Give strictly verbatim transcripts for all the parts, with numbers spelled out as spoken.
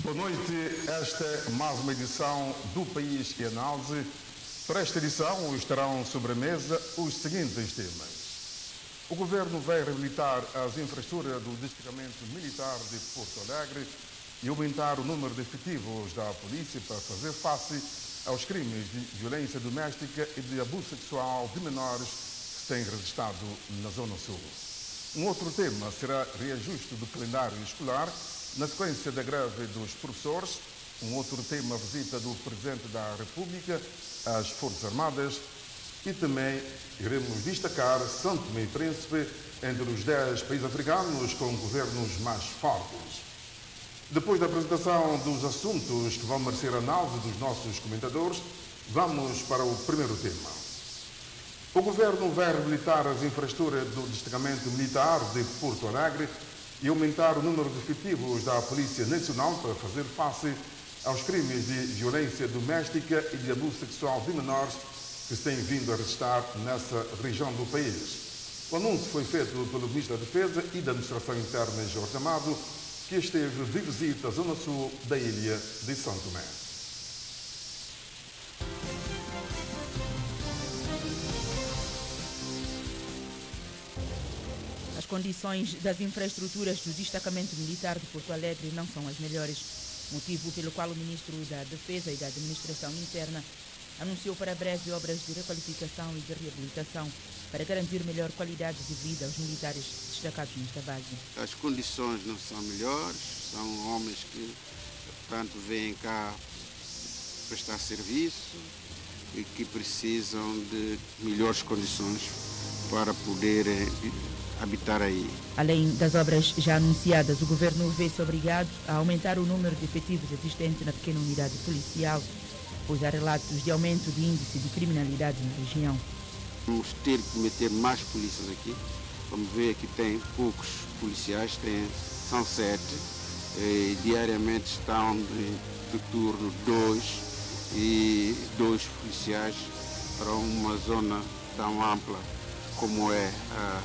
Boa noite, esta é mais uma edição do País em Análise. Para esta edição estarão sobre a mesa os seguintes temas. O Governo vai reabilitar as infraestruturas do Destacamento Militar de Porto Alegre e aumentar o número de efetivos da polícia para fazer face aos crimes de violência doméstica e de abuso sexual de menores que se têm registrado na Zona Sul. Um outro tema será reajuste do calendário escolar na sequência da greve dos professores. Um outro tema, a visita do Presidente da República às Forças Armadas. E também iremos destacar São Tomé e Príncipe entre os dez países africanos com governos mais fortes. Depois da apresentação dos assuntos que vão merecer análise dos nossos comentadores, vamos para o primeiro tema. O Governo vai reabilitar as infraestruturas do Destacamento Militar de Porto Alegre e aumentar o número de efetivos da Polícia Nacional para fazer face aos crimes de violência doméstica e de abuso sexual de menores que se têm vindo a registrar nessa região do país. O anúncio foi feito pelo Ministro da Defesa e da Administração Interna, Jorge Amado, que esteve de visita à Zona Sul da ilha de São Tomé. As condições das infraestruturas do Destacamento Militar de Porto Alegre não são as melhores, motivo pelo qual o Ministro da Defesa e da Administração Interna anunciou para breve obras de requalificação e de reabilitação para garantir melhor qualidade de vida aos militares destacados nesta base. As condições não são melhores, são homens que, portanto, vêm cá prestar serviço e que precisam de melhores condições para poderem habitar aí. Além das obras já anunciadas, o Governo vê-se obrigado a aumentar o número de efetivos existentes na pequena unidade policial, pois há relatos de aumento de índice de criminalidade na região. Vamos ter que meter mais polícias aqui. Vamos ver que tem poucos policiais, tem, são sete. E diariamente estão de, de turno dois e dois policiais para uma zona tão ampla como é a,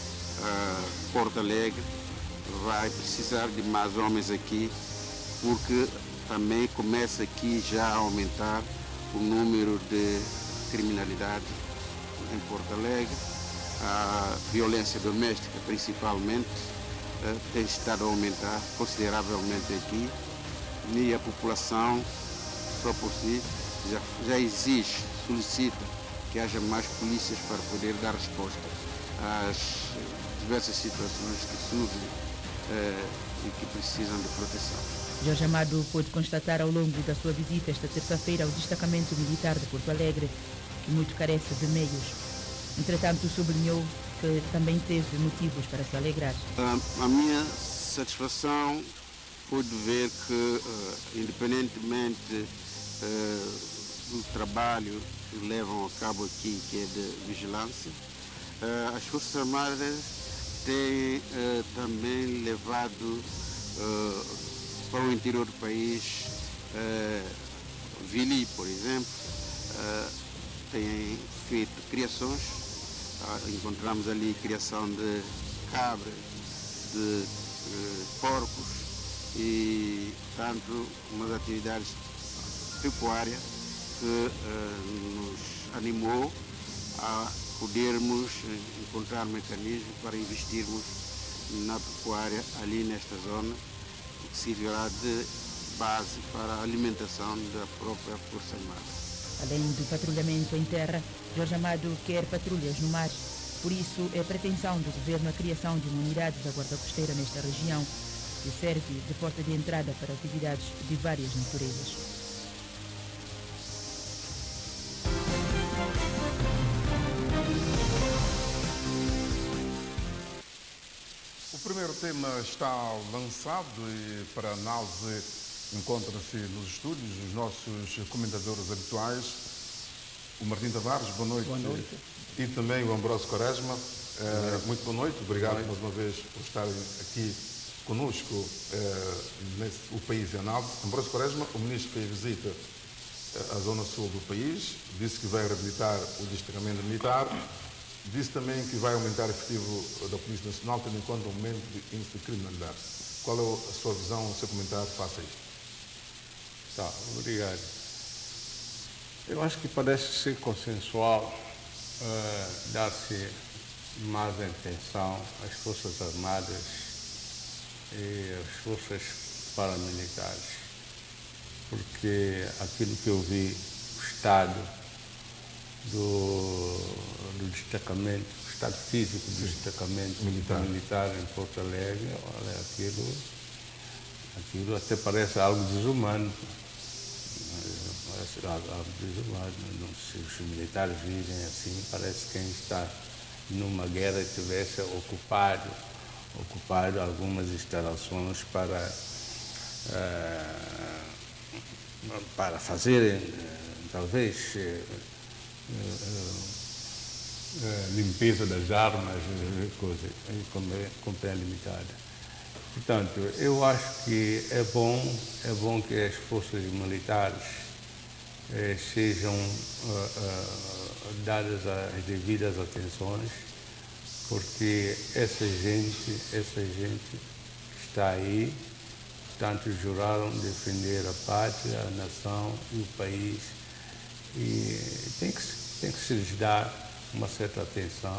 a Porto Alegre. Vai precisar de mais homens aqui, porque também começa aqui já a aumentar o número de criminalidade em Porto Alegre. A violência doméstica, principalmente, tem estado a aumentar consideravelmente aqui. E a população, só por si, já, já exige, solicita que haja mais polícias para poder dar resposta às diversas situações que surgem eh, e que precisam de proteção. Jorge Amado pôde constatar ao longo da sua visita esta terça-feira ao Destacamento Militar de Porto Alegre que muito carece de meios. Entretanto, sublinhou que também teve motivos para se alegrar. A, a minha satisfação foi de ver que, uh, independentemente uh, do trabalho que levam a cabo aqui, que é de vigilância, uh, as Forças Armadas têm uh, também levado uh, para o interior do país, uh, Vili, por exemplo, uh, tem feito criações. Uh, encontramos ali criação de cabras, de uh, porcos e, tanto, umas atividades pecuárias que uh, nos animou a podermos encontrar mecanismos para investirmos na pecuária ali nesta zona, que servirá de base para a alimentação da própria Força Armada. Além do patrulhamento em terra, Jorge Amado quer patrulhas no mar. Por isso, é pretensão do Governo a criação de uma unidade da Guarda Costeira nesta região, que serve de porta de entrada para atividades de várias naturezas. O primeiro tema está lançado e, para análise, encontram-se nos estúdios os nossos comentadores habituais, o Martim Tavares, boa noite. Boa noite. E também o Ambrósio Quaresma. Uh, muito boa noite, obrigado mais uma vez por estarem aqui conosco uh, nesse o País em Análise. Ambrósio Quaresma, o ministro fez visita à Zona Sul do país, disse que vai reabilitar o destacamento militar, disse também que vai aumentar o efetivo da Polícia Nacional, tendo em conta o aumento de índice de criminalidade. Qual é a sua visão, o seu comentário face a isto? Tá, obrigado. Eu acho que parece ser consensual uh, dar-se mais atenção às Forças Armadas e às Forças Paramilitares, porque aquilo que eu vi, o estado do, do destacamento, o estado físico do destacamento militar, militar em Porto Alegre, olha, aquilo, aquilo até parece algo desumano. Parece algo desumano. Se os militares vivem assim, parece quem está numa guerra tivesse ocupado, ocupado algumas instalações para, uh, para fazerem, uh, talvez, uh, uh, uh, limpeza das armas, coisa, com, com pé limitado. Portanto, eu acho que é bom, é bom que as forças militares eh, sejam uh, uh, dadas as devidas atenções, porque essa gente, essa gente está aí, portanto, juraram defender a pátria, a nação e o país, e tem que, tem que se lhes dar uma certa atenção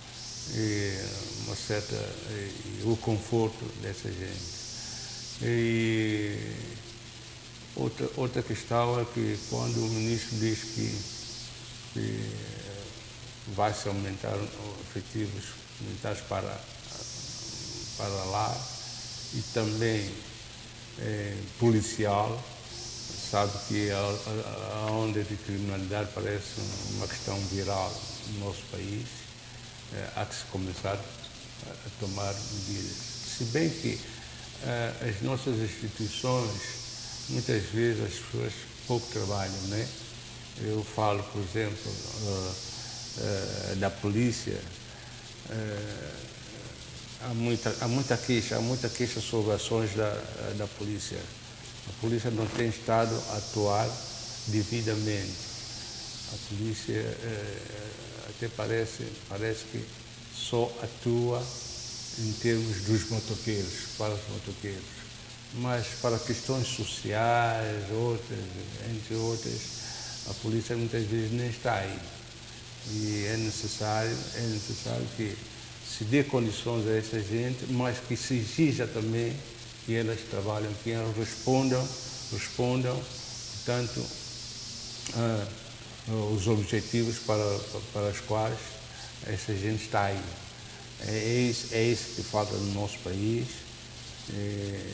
e uma certa e, o conforto dessa gente. E outra outra questão é que quando o ministro diz que, que vai se aumentar efetivos militares para para lá e também é, policial, sabe que a, a, a onda de criminalidade parece uma questão viral no nosso país. É, há que se começar a tomar medidas. Se bem que uh, as nossas instituições, muitas vezes as pessoas pouco trabalham, né? Eu falo, por exemplo, uh, uh, da polícia, uh, há, muita, há muita queixa, há muita queixa sobre ações da, da polícia. A polícia não tem estado a atuar devidamente. A polícia uh, até parece, parece que só atua em termos dos motoqueiros, para os motoqueiros, mas para questões sociais, outras, entre outras, a polícia muitas vezes nem está aí. E é necessário, é necessário que se dê condições a essa gente, mas que se exija também que elas trabalhem, que elas respondam, respondam, portanto, a, os objetivos para, para os quais essa gente está aí. É isso, é isso que falta no nosso país é,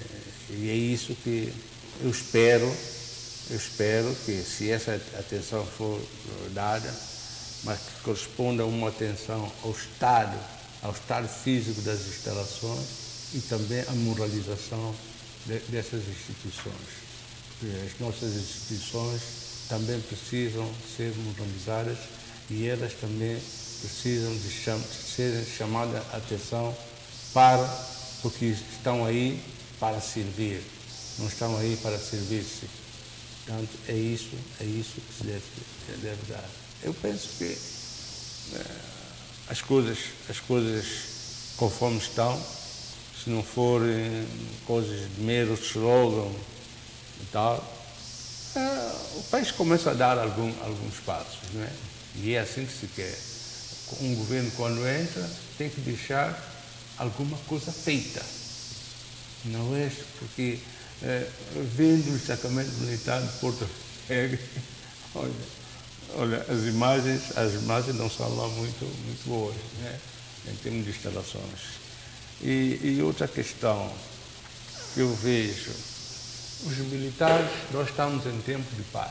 e é isso que eu espero, eu espero que se essa atenção for dada, mas que corresponda a uma atenção ao estado, ao estado físico das instalações e também à moralização de, dessas instituições. Porque as nossas instituições também precisam ser moralizadas e elas também precisam de cham serem chamadas a atenção para, porque estão aí para servir, não estão aí para servir-se. Portanto, é isso, é isso que se deve, que deve dar. Eu penso que eh, as coisas, as coisas conforme estão, se não forem coisas de mero slogan e tal, Uh, o país começa a dar algum, alguns passos, não é? E é assim que se quer. Um governo, quando entra, tem que deixar alguma coisa feita. Não é porque, uh, vendo o destacamento militar de Porto Alegre, olha, olha, as imagens, as imagens não são lá muito, muito boas, né? Em termos de instalações. E, e outra questão que eu vejo, os militares, nós estamos em tempo de paz.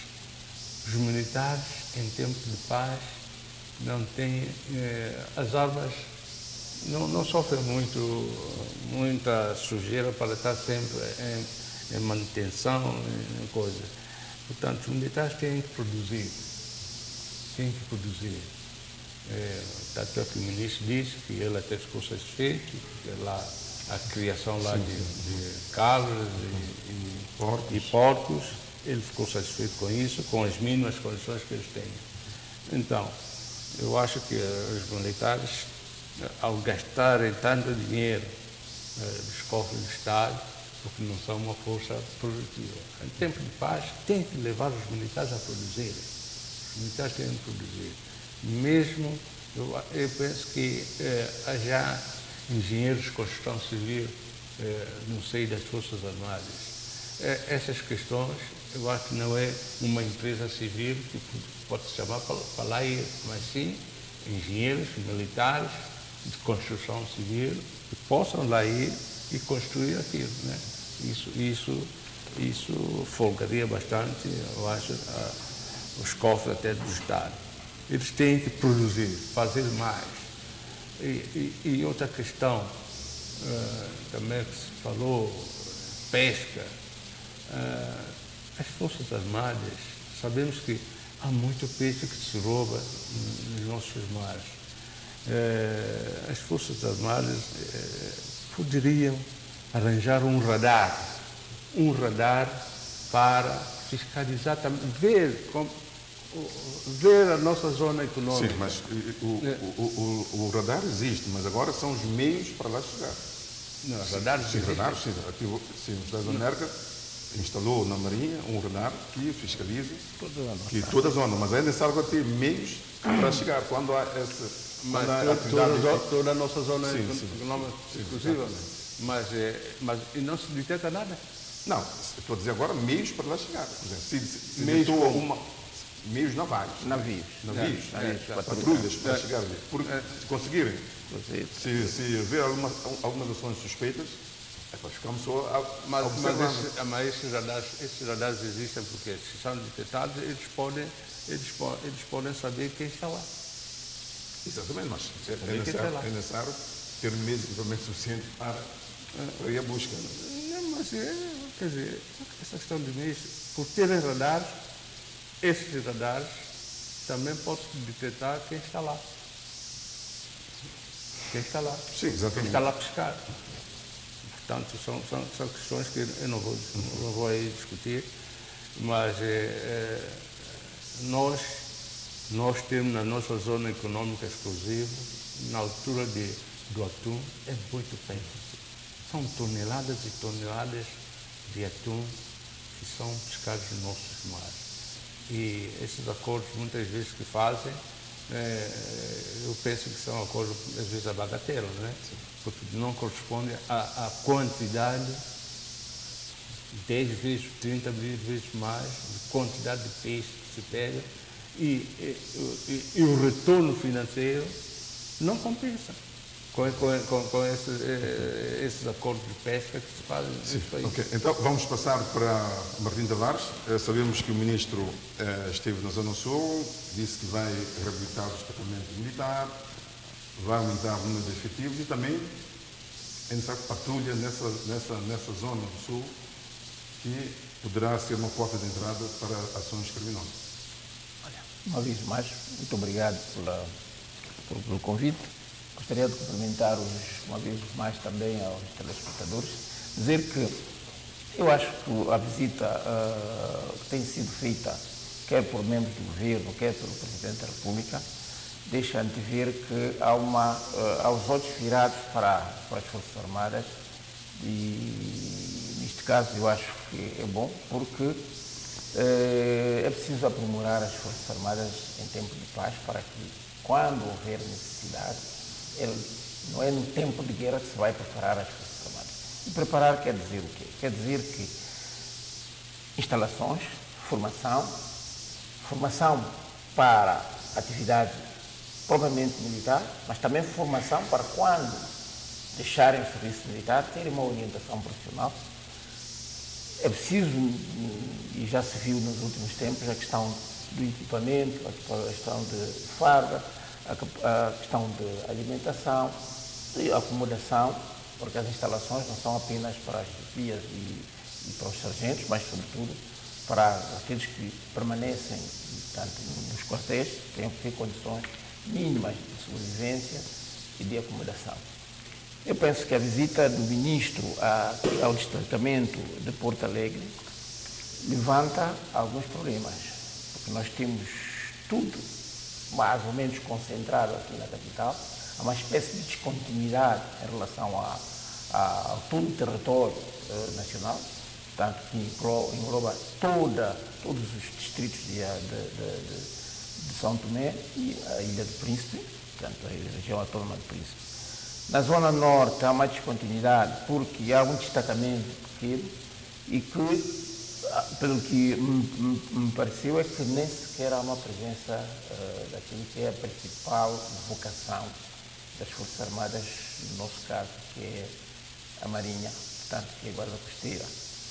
Os militares, em tempo de paz, não têm, eh, as armas não, não sofrem muito, muita sujeira para estar sempre em, em manutenção, em coisa. Portanto, os militares têm que produzir, têm que produzir. É, tanto é que o ministro disse que ele até ficou satisfeito, que lá a criação lá sim, de, de cabras e, e, porcos. e porcos, ele ficou satisfeito com isso, com as mínimas condições que eles têm. Então, eu acho que os militares, ao gastarem tanto dinheiro eh, dos cofres do Estado, porque não são uma força produtiva. Em tempo de paz, tem que levar os militares a produzir. Os militares têm que produzir. Mesmo, eu, eu penso que eh, há já engenheiros de construção civil eh, no seio das Forças Armadas. Eh, essas questões, eu acho que não é uma empresa civil que pode se chamar para, para lá ir, mas sim engenheiros militares de construção civil que possam lá ir e construir aquilo, né? Isso, isso, isso folgaria bastante, eu acho, a, os cofres até do Estado. Eles têm que produzir, fazer mais. E, e, e outra questão, uh, também que se falou, pesca. Uh, as Forças Armadas, sabemos que há muito peixe que se rouba nos nossos mares. Uh, as Forças Armadas uh, poderiam arranjar um radar, um radar para fiscalizar também, ver, como, ver a nossa zona econômica. Sim, mas o, o, o, o radar existe, mas agora são os meios para lá chegar. Não, radares sim, radar, sim, aqui, sim, os Estados Unidos América instalou na Marinha um radar que fiscaliza toda a que toda a zona, mas é necessário ter meios para chegar quando há essa... Mas há toda, toda, toda a nossa zona sim, sim, econômica exclusiva, mas, mas e não se detecta nada? Não, estou a dizer agora meios para lá chegar. Por exemplo, se, se meios, uma, meios navais. Navios. Navios, é, é, é, patrulhas para é, chegar ali. Por, é, se conseguirem, se, se ver alguma, algumas ações suspeitas, é para ficarmos só a, mas, observando. Mas, esse, mas esses, radares, esses radares existem porque se são detectados, eles podem, eles, eles podem saber quem está lá. Exatamente, mas é, é, necessário, é necessário ter meios de equipamento suficiente para, para ir à busca. Não, mas é, quer dizer, essa questão de meios, por terem radares, esses radares também podem detectar quem está lá. Quem está lá. Sim, exatamente. Quem está lá a pescar. Portanto, são, são, são questões que eu não vou, não vou aí discutir, mas é, é, nós, nós temos na nossa zona econômica exclusiva, na altura de, do atum, é muito peixe. São toneladas e toneladas de atum que são pescados nos nossos mares. E esses acordos, muitas vezes, que fazem, é, eu penso que são acordos, às vezes, a bagatela, né? Porque não corresponde à, à quantidade, dez vezes, trinta vezes mais, de quantidade de peixe que se pega, e, e, e, e o retorno financeiro não compensa com, com, com, com esses, esses acordos de pesca que se fazem nesse país. Okay. Então, vamos passar para Martim Tavares. Sabemos que o ministro esteve na Zona Sul, disse que vai reabilitar o destacamento militar, vai aumentar o número de efetivos e também é necessário patrulha nessa, nessa, nessa zona do Sul, que poderá ser uma porta de entrada para ações criminosas. Olha, uma vez mais, muito obrigado pela, pelo, pelo convite. Gostaria de cumprimentar-os uma vez mais também aos telespectadores, dizer que eu acho que a visita uh, que tem sido feita, quer por membros do governo, quer pelo Presidente da República, deixa antever que há, uma, uh, há os olhos virados para, para as Forças Armadas e, neste caso, eu acho que é bom, porque uh, é preciso aprimorar as Forças Armadas em tempo de paz para que, quando houver necessidade, ele, não é no tempo de guerra que se vai preparar as Forças Armadas. E preparar quer dizer o quê? Quer dizer que instalações, formação, formação para atividade propriamente militar, mas também formação para quando deixarem o serviço militar, terem uma orientação profissional. É preciso, e já se viu nos últimos tempos, a questão do equipamento, a questão de farda, a questão de alimentação e acomodação, porque as instalações não são apenas para as chefias e, e para os sargentos, mas sobretudo para aqueles que permanecem tanto nos quartéis, têm que ter condições mínimas de sobrevivência e de acomodação. Eu penso que a visita do ministro ao destacamento de Porto Alegre levanta alguns problemas, porque nós temos tudo mais ou menos concentrado aqui na capital, há uma espécie de descontinuidade em relação à, a, a todo o território uh, nacional, portanto, que engloba, engloba toda, todos os distritos de, de, de, de São Tomé e a Ilha do Príncipe, portanto, a região autónoma do Príncipe. Na zona norte há uma descontinuidade porque há um destacamento pequeno e que, pelo que me, me pareceu, é que nem sequer há uma presença uh, daquilo que é a principal vocação das Forças Armadas, no nosso caso, que é a Marinha, portanto, que é a Guarda Costeira.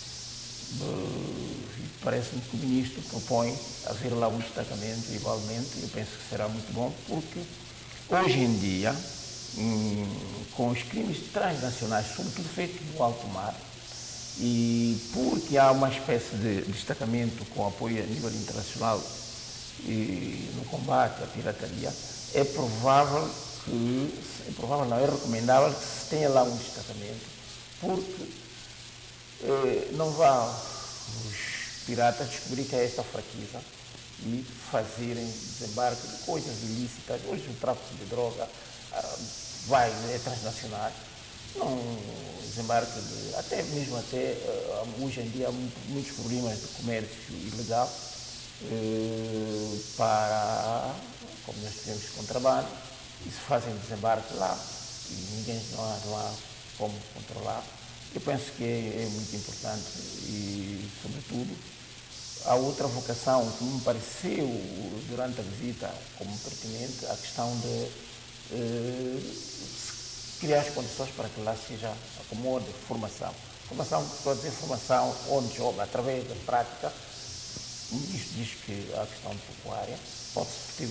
Uh, Parece-me que o Ministro propõe haver lá um destacamento igualmente, e eu penso que será muito bom, porque hoje em dia, hum, com os crimes transnacionais, sobretudo feitos no alto mar, e porque há uma espécie de destacamento com apoio a nível internacional e no combate à pirataria, é provável que, é provável não, é recomendável que se tenha lá um destacamento, porque eh, não vá os piratas descobrir que é esta fraqueza e fazerem desembarque de coisas ilícitas. Hoje o tráfico de droga ah, vai, é transnacional. Não desembarque de, até mesmo até uh, hoje em dia há muitos problemas de comércio ilegal uh, para, como nós tivemos contrabando, e se fazem desembarque lá e ninguém não há, não há como controlar. Eu penso que é, é muito importante e, sobretudo, a outra vocação que me pareceu durante a visita como pertinente, a questão de uh, criar as condições para que lá seja acomode formação. Formação, estou a dizer formação onde joga, através da prática. O ministro diz que a questão de pecuária, pode-se,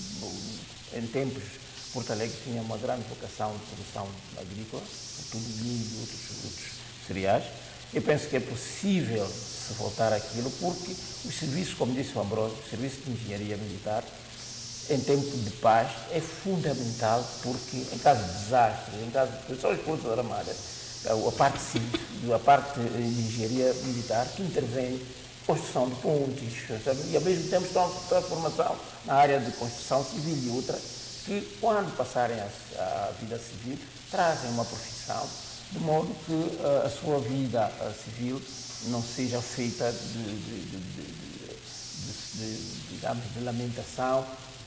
em tempos, Porto Alegre tinha uma grande vocação de produção agrícola, sobretudo milho e outros, outros cereais. Eu penso que é possível se voltar àquilo, porque o serviço, como disse o Ambrósio, o serviço de engenharia militar, em tempo de paz, é fundamental, porque em caso de desastres, em caso de só as Forças Armadas, a parte civil, a parte de engenharia militar, que intervém construção de pontes, e ao mesmo tempo estão a formação na área de construção civil e outra, que quando passarem a, a vida civil, trazem uma profissão, de modo que uh, a sua vida uh, civil não seja feita de, de, de, de, de, de, digamos, de lamentação,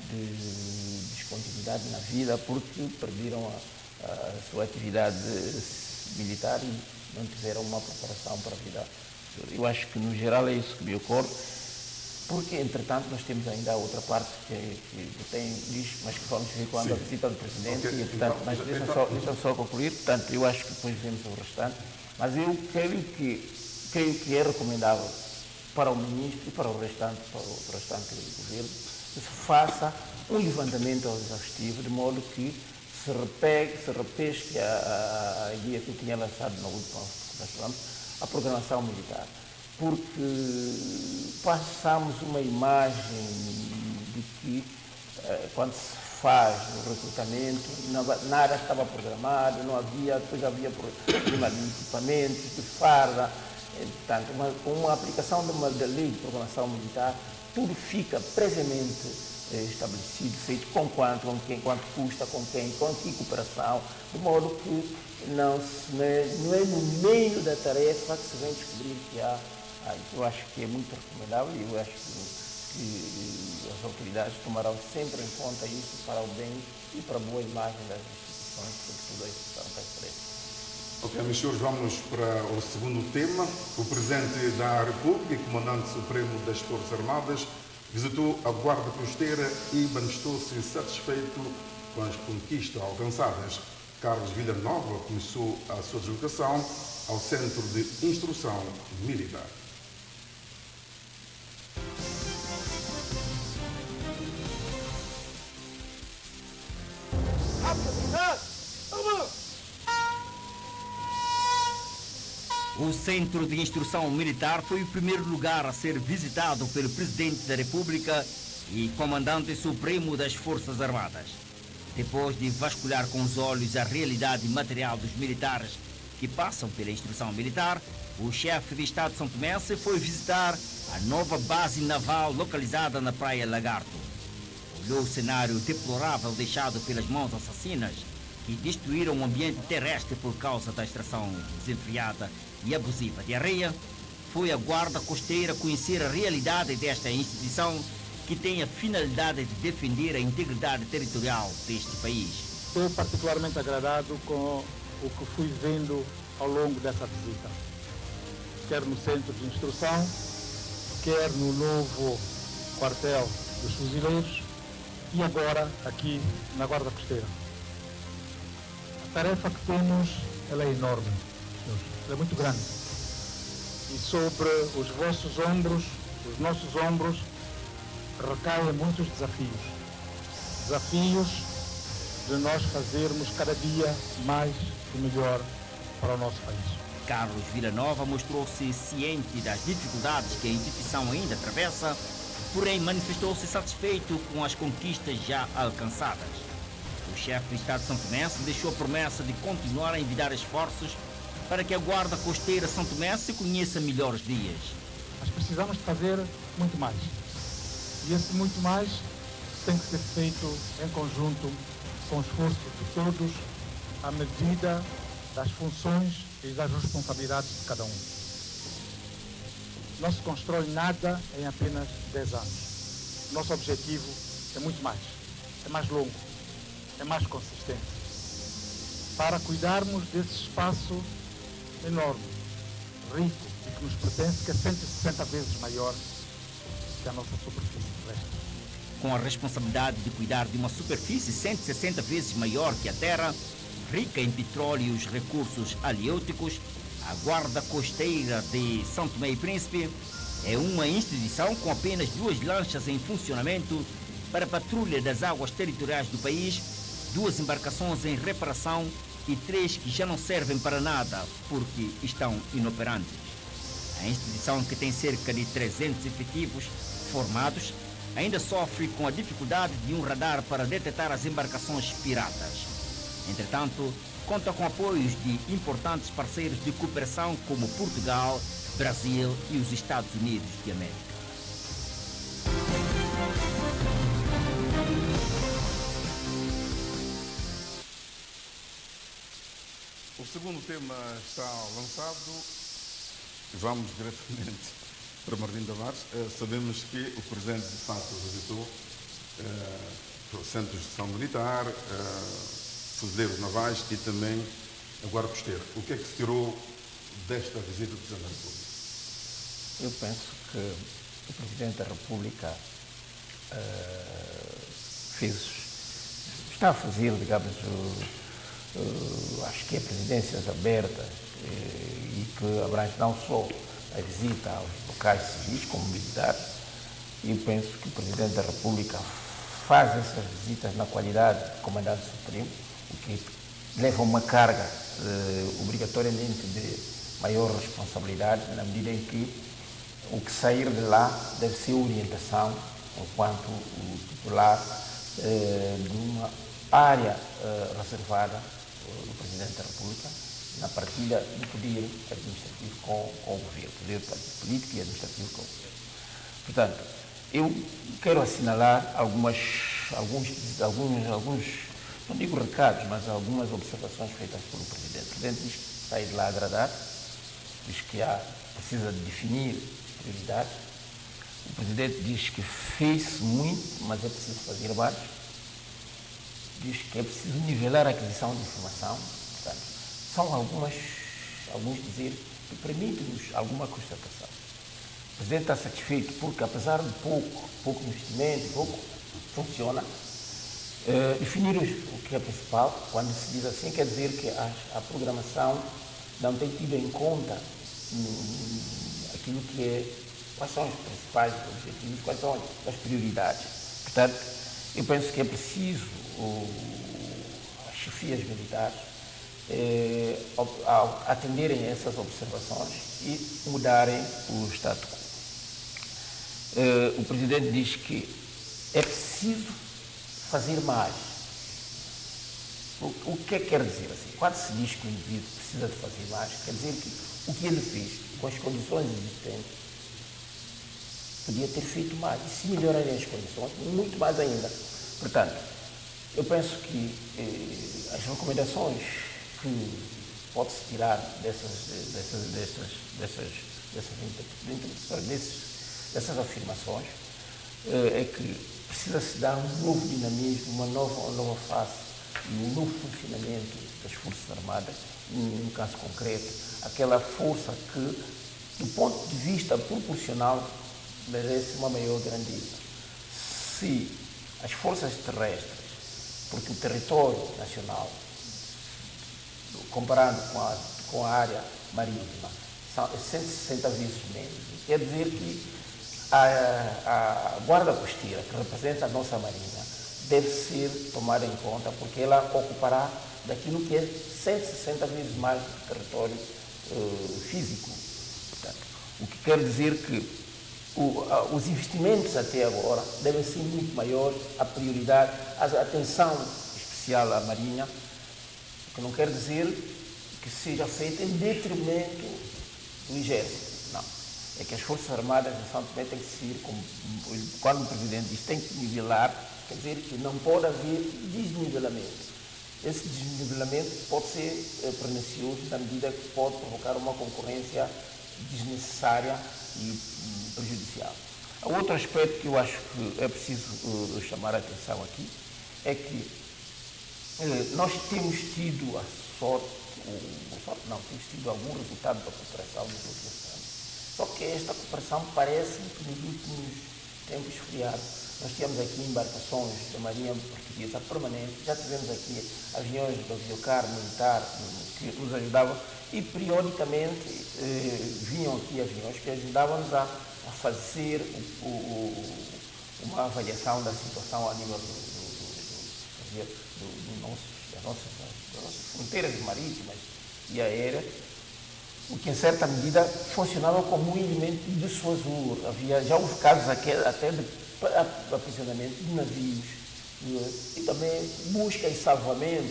de descontinuidade na vida, porque perderam a, a sua atividade militar e não tiveram uma preparação para a vida. Eu acho que, no geral, é isso que me ocorre, porque, entretanto, nós temos ainda a outra parte que, que, que tem, diz, mas que vamos ver quando a visita do Presidente, okay. E, portanto, mas deixa só, deixa só concluir, portanto, eu acho que depois vemos o restante, mas eu creio que, creio que é recomendável para o Ministro e para o restante, para o restante do Governo, que se faça um levantamento exaustivo, de modo que se repegue, se repesque a, a, a guia que eu tinha lançado na última que nós falamos, a programação militar. Porque passamos uma imagem de que, eh, quando se faz o recrutamento, não, nada estava programado, não havia, depois havia problema de equipamentos, de farda, eh, portanto, uma, com uma aplicação de uma da lei de programação militar, tudo fica previamente eh, estabelecido, feito com quanto, com quem, quanto custa, com quem, com que cooperação, de modo que não, se, não, é, não é no meio da tarefa que se vem descobrir que há. Ah, eu acho que é muito recomendável e eu acho que, que as autoridades tomarão sempre em conta isso para o bem e para a boa imagem das instituições, sobretudo a instituição da Expresso. Ok, meus senhores, vamos para o segundo tema. O Presidente da República e Comandante Supremo das Forças Armadas visitou a Guarda Costeira e manifestou-se satisfeito com as conquistas alcançadas. Carlos Villanova começou a sua deslocação ao Centro de Instrução Militar. O Centro de Instrução Militar foi o primeiro lugar a ser visitado pelo Presidente da República e Comandante Supremo das Forças Armadas. Depois de vasculhar com os olhos a realidade material dos militares que passam pela instrução militar, o chefe de Estado de São Tomé foi visitar a nova base naval localizada na Praia Lagarto. Olhou o cenário deplorável deixado pelas mãos assassinas e destruíram o ambiente terrestre por causa da extração desenfreada e abusiva de areia, foi a Guarda Costeira conhecer a realidade desta instituição que tem a finalidade de defender a integridade territorial deste país. Estou particularmente agradado com o que fui vendo ao longo dessa visita, quer no centro de instrução, quer no novo quartel dos fuzileiros e agora aqui na Guarda Costeira. A tarefa que temos, ela é enorme, ela é muito grande. E sobre os vossos ombros, os nossos ombros, recaem muitos desafios. Desafios de nós fazermos cada dia mais e melhor para o nosso país. Carlos Villanova mostrou-se ciente das dificuldades que a instituição ainda atravessa, porém manifestou-se satisfeito com as conquistas já alcançadas. O chefe do Estado de São Tomé deixou a promessa de continuar a envidar esforços para que a Guarda Costeira São Tomé se conheça melhor os dias. Mas precisamos de fazer muito mais. E esse muito mais tem que ser feito em conjunto, com o esforço de todos, à medida das funções e das responsabilidades de cada um. Não se constrói nada em apenas dez anos. Nosso objetivo é muito mais, é mais longo, é mais consistente. Para cuidarmos desse espaço enorme, rico e que nos pertence, que é cento e sessenta vezes maior que a nossa superfície terrestre. Com a responsabilidade de cuidar de uma superfície cento e sessenta vezes maior que a Terra, rica em petróleo e os recursos halieuticos, a Guarda Costeira de São Tomé e Príncipe é uma instituição com apenas duas lanchas em funcionamento para a patrulha das águas territoriais do país, duas embarcações em reparação e três que já não servem para nada porque estão inoperantes. A instituição, que tem cerca de trezentos efetivos formados, ainda sofre com a dificuldade de um radar para detectar as embarcações piratas. Entretanto, conta com apoios de importantes parceiros de cooperação como Portugal, Brasil e os Estados Unidos de América. O segundo tema está lançado. Vamos diretamente para Martim Tavares. Uh, sabemos que o Presidente, de facto, visitou uh, centros de gestão militar, uh, fuzileiros navais e também a Guarda Costeira. O que é que se tirou desta visita do Presidente da República? Eu penso que o Presidente da República uh, fez, está a fazer, digamos, uh, uh, acho que é presidências abertas uh, e que abrange não só a visita aos locais civis como militares. E eu penso que o Presidente da República faz essas visitas na qualidade de Comandante Supremo, o que leva uma carga eh, obrigatoriamente de maior responsabilidade, na medida em que o que sair de lá deve ser orientação enquanto o titular eh, de uma área eh, reservada eh, do Presidente da República na partilha do poder administrativo com, com o governo, poder político e administrativo com o governo. Portanto, eu quero assinalar algumas, alguns, alguns, alguns não digo recados, mas algumas observações feitas pelo Presidente. O Presidente diz que sai de lá agradado, diz que há, precisa de definir prioridades. O Presidente diz que fez muito, mas é preciso fazer mais. Diz que é preciso nivelar a aquisição de informação. Portanto, são algumas, alguns dizeres que permitem-nos alguma constatação. O Presidente está satisfeito porque, apesar de pouco, pouco investimento, pouco funciona, Uh, definir o que é principal. Quando se diz assim, quer dizer que a, a programação não tem tido em conta hum, aquilo que é, quais são os principais objetivos, quais são as prioridades. Portanto, eu penso que é preciso o, as chefias militares eh, ao atenderem a essas observações e mudarem o status quo. Eh, o Presidente diz que é preciso fazer mais. O, o que é que quer dizer assim? Quando se diz que o indivíduo precisa de fazer mais, quer dizer que o que ele fez com as condições existentes podia ter feito mais. E se melhorarem as condições, muito mais ainda. Portanto, eu penso que eh, as recomendações que pode-se tirar dessas, dessas, dessas, dessas, dessas, dessas, dessas afirmações eh, é que precisa-se dar um novo dinamismo, uma nova, uma nova face e um novo funcionamento das Forças Armadas, num caso concreto, aquela força que, do ponto de vista proporcional, merece uma maior grandeza. Se as forças terrestres, porque o território nacional, comparando com a, com a área marítima, são cento e sessenta vezes menos, quer dizer que a, a Guarda Costeira, que representa a nossa marinha, deve ser tomada em conta, porque ela ocupará daquilo que é cento e sessenta vezes mais do território uh, físico. Portanto, o que quer dizer que o, a, os investimentos até agora devem ser muito maiores, a prioridade, a atenção especial à Marinha, o que não quer dizer que seja feita em detrimento do Exército. Não. É que as Forças Armadas de São Tomé têm que ser, como, quando o Presidente diz, tem que nivelar, quer dizer que não pode haver desnivelamento. Esse desnivelamento pode ser é, pernicioso na medida que pode provocar uma concorrência desnecessária e hum, prejudicial. Há outro aspecto que eu acho que é preciso uh, chamar a atenção aqui, é que uh, nós temos tido a sorte, ou, sorte não, temos tido algum resultado da cooperação nos últimos anos. Só que esta cooperação parece que nos últimos tempos esfriar. Nós tínhamos aqui embarcações da Marinha Portuguesa permanente, já tivemos aqui aviões do aviacar militar que nos ajudavam e periodicamente eh, vinham aqui aviões que ajudavam-nos a, a fazer o, o, uma avaliação da situação a nível do, do, do, do, do nosso, das, nossas, das nossas fronteiras marítimas e aéreas, o que em certa medida funcionava como um elemento dissuasor. Havia, já houve casos aqui, até de aprisionamento de navios e também busca e salvamento.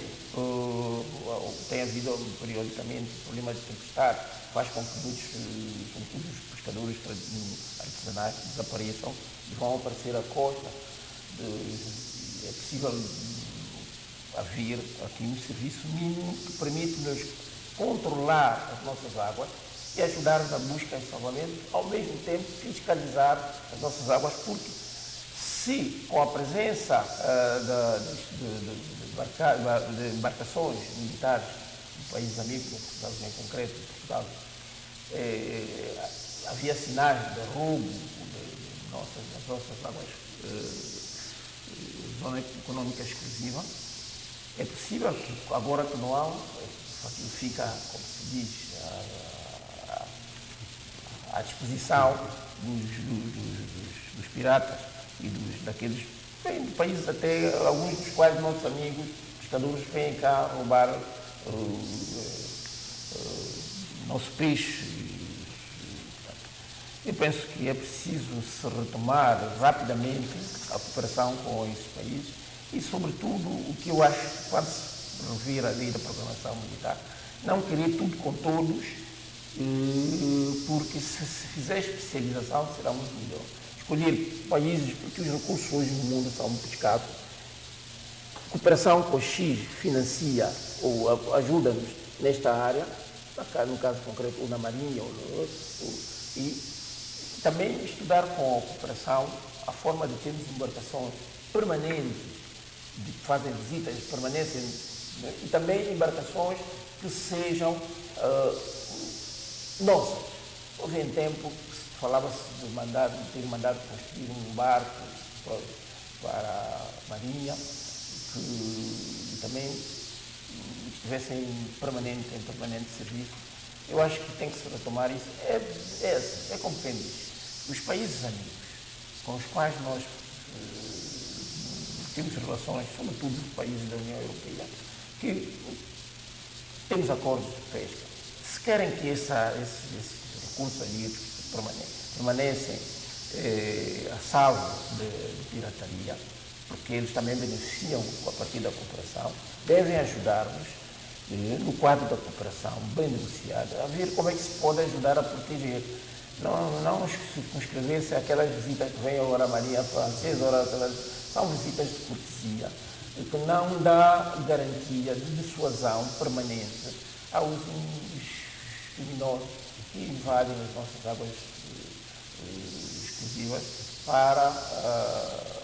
Tem havido periodicamente problemas de tempestade, faz com que muitos, sobretudo os pescadores artesanais, desapareçam e vão aparecer à costa. É possível haver aqui um serviço mínimo que permite-nos controlar as nossas águas e ajudar na busca e salvamento, ao mesmo tempo fiscalizar as nossas águas, porque se com a presença uh, de, de, de, de, embarca, de embarcações militares de países amigos, Portugal, em concreto, de Portugal, eh, havia sinais de roubo de nossas, das nossas águas, eh, zona econômica exclusiva, é possível que agora que não há, aquilo fica, como se diz, à, à disposição dos, dos, dos, dos piratas e dos, daqueles bem, países, até alguns dos quais nossos amigos pescadores vêm cá roubar o uh, uh, nosso peixe. Eu penso que é preciso se retomar rapidamente a cooperação com esses países e, sobretudo, o que eu acho, quando se rever a lei da programação militar, não querer tudo com todos, porque se se fizer especialização será muito melhor. Escolher países, porque os recursos hoje no mundo são muito escassos. Cooperação com X financia ou ajuda-nos nesta área, no caso concreto, ou na Marinha, ou, ou, e também estudar com a cooperação a forma de termos embarcações permanentes, de que fazem visitas, permanecem, né? E também embarcações que sejam uh, nossas. Houve em tempo que falava-se de, mandar, de ter mandado construir um barco para, para a Marinha, que e também estivessem permanente, em permanente serviço. Eu acho que tem que se retomar isso. É, é, é como quem diz, os países amigos com os quais nós uh, temos relações, sobretudo os países da União Europeia, que temos acordos de pesca. Se querem que essa, esses, esses recursos ali permanecem eh, a salvo de, de pirataria, porque eles também beneficiam a partir da cooperação, devem ajudar-nos eh, no quadro da cooperação bem negociada, a ver como é que se pode ajudar a proteger. Não, não circunscrever-se aquelas visitas que vêm agora à Marinha Francesa, são visitas de cortesia, que não dá garantia de dissuasão permanente aos criminosos que invadem as nossas águas exclusivas para uh,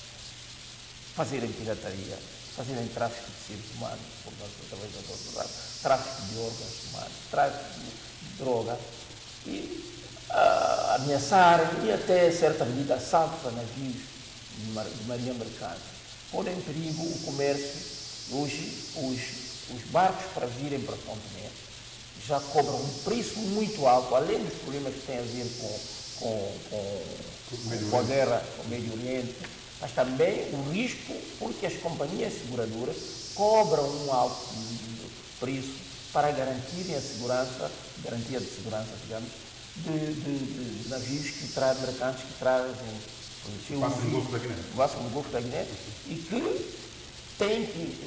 fazerem pirataria, fazerem tráfico de seres humanos, através da tortura, tráfico de órgãos humanos, tráfico de droga e uh, ameaçarem e até certa medida assaltos a navios de, mar, de marinha mercante. Põe em perigo o comércio. Hoje os, os barcos para virem para São Tomé já cobram um preço muito alto, além dos problemas que têm a ver com, com, com, com a guerra no Médio Oriente, mas também o risco, porque as companhias seguradoras cobram um alto preço para garantirem a segurança, garantia de segurança, digamos, de, de, de navios que trazem, mercantes que trazem Passam no Golfo da Guiné. Passam no Golfo da Guiné e que têm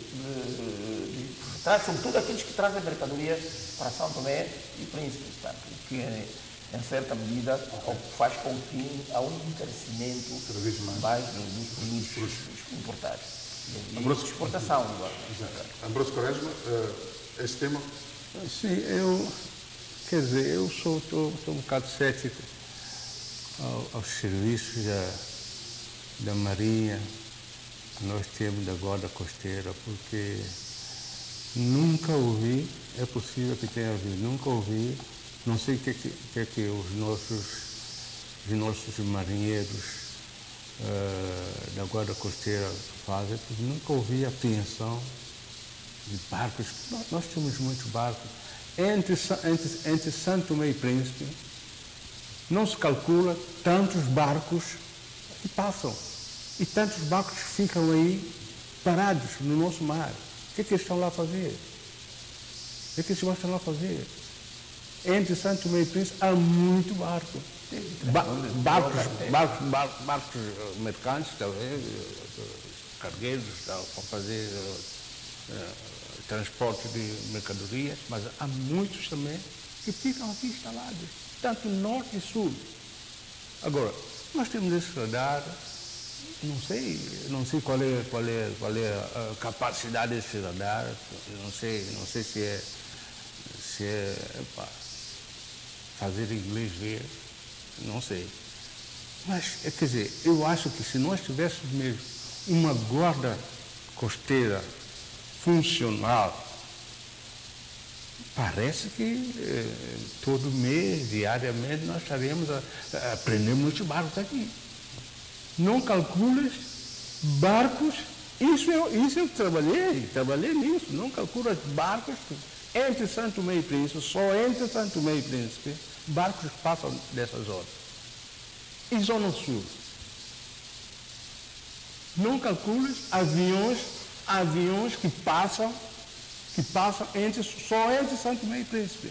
que traz, sobretudo aqueles que trazem mercadorias para São Tomé e Príncipe, portanto, que em certa medida faz com que há um encarecimento mais dos produtos importados. E Ambroso, exportação agora. Ambroso Quaresma, esse tema? Sim, eu, quer dizer, eu sou tô, tô um bocado cético ao, aos serviços da, da Marinha que nós temos da Guarda Costeira, porque nunca ouvi, é possível que tenha ouvido, nunca ouvi, não sei o que, que, que, que os nossos, os nossos marinheiros uh, da Guarda Costeira fazem, porque nunca ouvi apreensão de barcos. Nós, nós temos muitos barcos. Entre, entre, entre Santo Tomé e Príncipe, não se calcula tantos barcos que passam e tantos barcos que ficam aí parados no nosso mar. O que é que eles estão lá a fazer? O que é que eles estão lá a fazer? Entre Santo Tomé e Príncipe há muito barco. Ba barcos, barcos, barcos, barcos mercantes, talvez, cargueiros, para fazer uh, transporte de mercadorias, mas há muitos também que ficam aqui instalados, tanto norte e sul. Agora, nós temos esse radar, não sei, não sei qual é, qual é, qual é a capacidade desse radar, não sei, não sei se é, se é epa, fazer inglês ver, não sei. Mas, quer dizer, eu acho que se nós tivéssemos mesmo uma guarda costeira funcional, parece que eh, todo mês, diariamente, nós estaremos a, a aprender muitos barcos aqui. Não calculas barcos, isso eu, isso eu trabalhei, trabalhei nisso, não calculas barcos entre Santo Tomé e Príncipe, só entre Santo Tomé e Príncipe, barcos passam dessa zona. E zona sul. Não calculas aviões, aviões que passam, que passam entre, só entre Santo Tomé e Príncipe.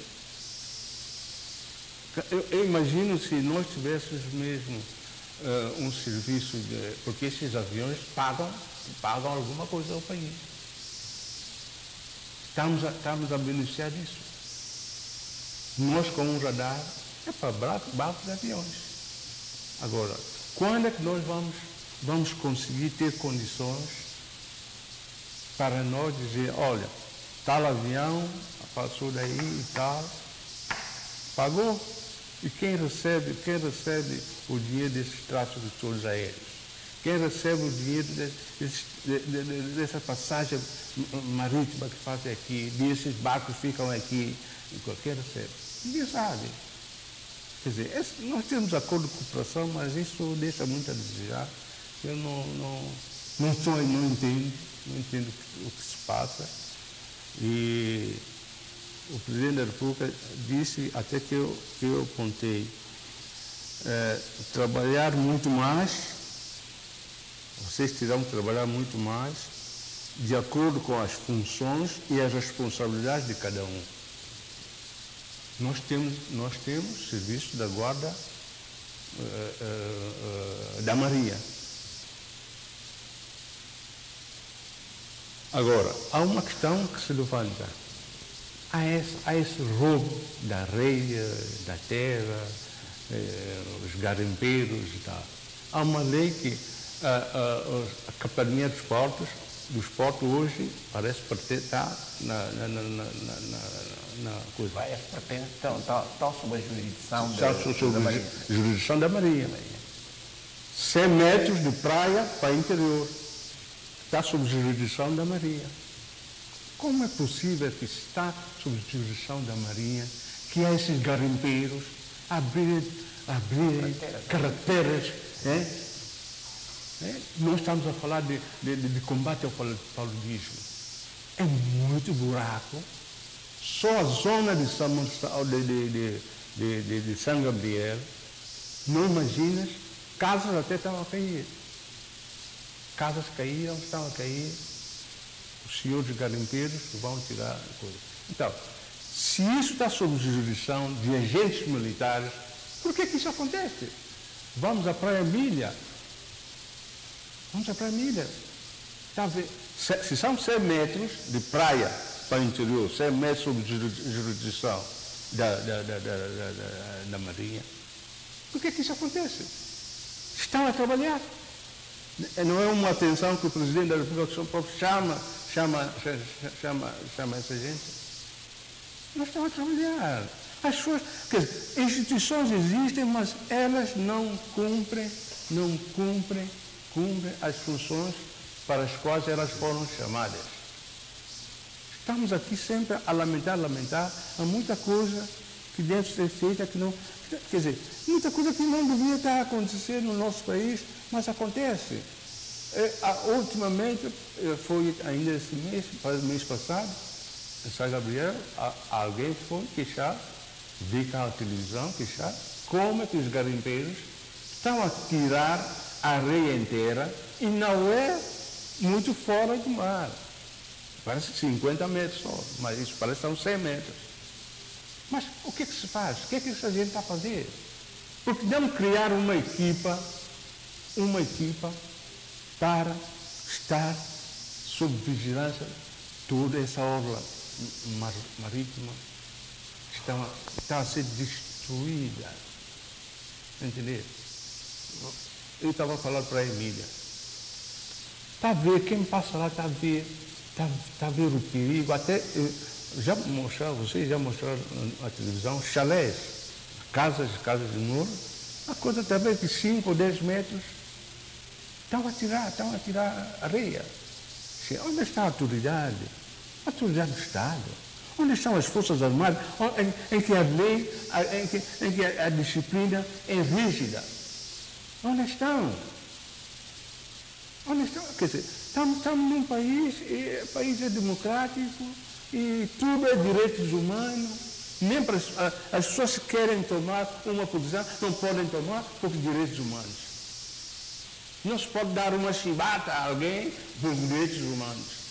Eu, eu imagino se nós tivéssemos mesmo uh, um serviço, de, porque esses aviões pagam, pagam alguma coisa ao país. Estamos a, estamos a beneficiar disso. Nós, com um radar, é para barcos e aviões. Agora, quando é que nós vamos, vamos conseguir ter condições para nós dizer, olha, tal avião passou daí e tal, pagou, e quem recebe, quem recebe o dinheiro desses tráficos todos aéreos? Quem recebe o dinheiro desse, de, de, de, dessa passagem marítima que fazem aqui, desses barcos que ficam aqui, quem recebe? Ninguém sabe. Quer dizer, esse, nós temos acordo de cooperação, mas isso deixa muito a desejar. Eu não, não, não só não entendo, não entendo o que se passa. E o presidente da República disse, até que eu, que eu apontei, é, trabalhar muito mais, vocês terão que trabalhar muito mais, de acordo com as funções e as responsabilidades de cada um. Nós temos, nós temos serviço da Guarda uh, uh, uh, da Marinha. Agora, há uma questão que se levanta. Há esse, há esse roubo da areia, da terra, eh, os garimpeiros e tal. Há uma lei que a, a, a Capitania dos Portos dos portos hoje parece que está na, na, na, na, na, na coisa. Vai, estão, estão, estão sob a jurisdição Está da, sob da a Marinha. jurisdição da Marinha. cem metros de praia para interior. Está sob jurisdição da Marinha. Como é possível que está sob jurisdição da Marinha que há esses garimpeiros abrirem abrir carreteras? É? É? Nós estamos a falar de, de, de combate ao paludismo. É muito buraco. Só a zona de São, de, de, de, de, de, de São Gabriel, não imaginas, casas até estavam a cair. Casas caíram, estavam a cair. Os senhores garimpeiros vão tirar a coisa. Então, se isso está sob jurisdição de agentes militares, por que que isso acontece? Vamos à Praia Milha. Vamos à Praia Milha. Tá, se são cem metros de praia para o interior, cem metros sob jurisdição da, da, da, da, da, da Marinha, por que que isso acontece? Estão a trabalhar. Não é uma atenção que o Presidente da República de São Paulo chama, chama, chama, chama essa gente? Nós estamos a trabalhar. As suas, quer dizer, instituições existem, mas elas não cumprem, não cumprem, cumprem as funções para as quais elas foram chamadas. Estamos aqui sempre a lamentar, lamentar, há muita coisa que deve ser feita, que não, quer dizer, muita coisa que não devia estar acontecendo no nosso país, mas acontece. É, ultimamente, foi ainda esse mês, mês passado, em São Gabriel, alguém foi queixar, vi cá na televisão, queixar, como é que os garimpeiros estão a tirar a areia inteira e não é muito fora do mar. Parece cinquenta metros só, mas isso parece que são cem metros. Mas o que é que se faz? O que é que essa gente está a fazer? Porque não criar uma equipa, uma equipa para estar sob vigilância toda essa orla mar, marítima está, está a ser destruída. Entendeu? Eu estava a falar para a Emília. Está a ver, quem passa lá está a ver, está, está a ver o perigo. Até, já mostraram, vocês já mostraram na televisão, chalés, casas, casas de muro, a coisa também de cinco ou dez metros, estão a tirar, estão a tirar areia. Onde está a autoridade? A autoridade do Estado? Onde estão as Forças Armadas, em, em que a lei, em que, em que a, a disciplina é rígida? Onde estão? Onde estão? Quer dizer, estamos, estamos num país, o país é democrático e tudo é direitos humanos. Nem para, as pessoas que querem tomar uma posição não podem tomar porque direitos humanos. Não se pode dar uma chibata a alguém por direitos humanos.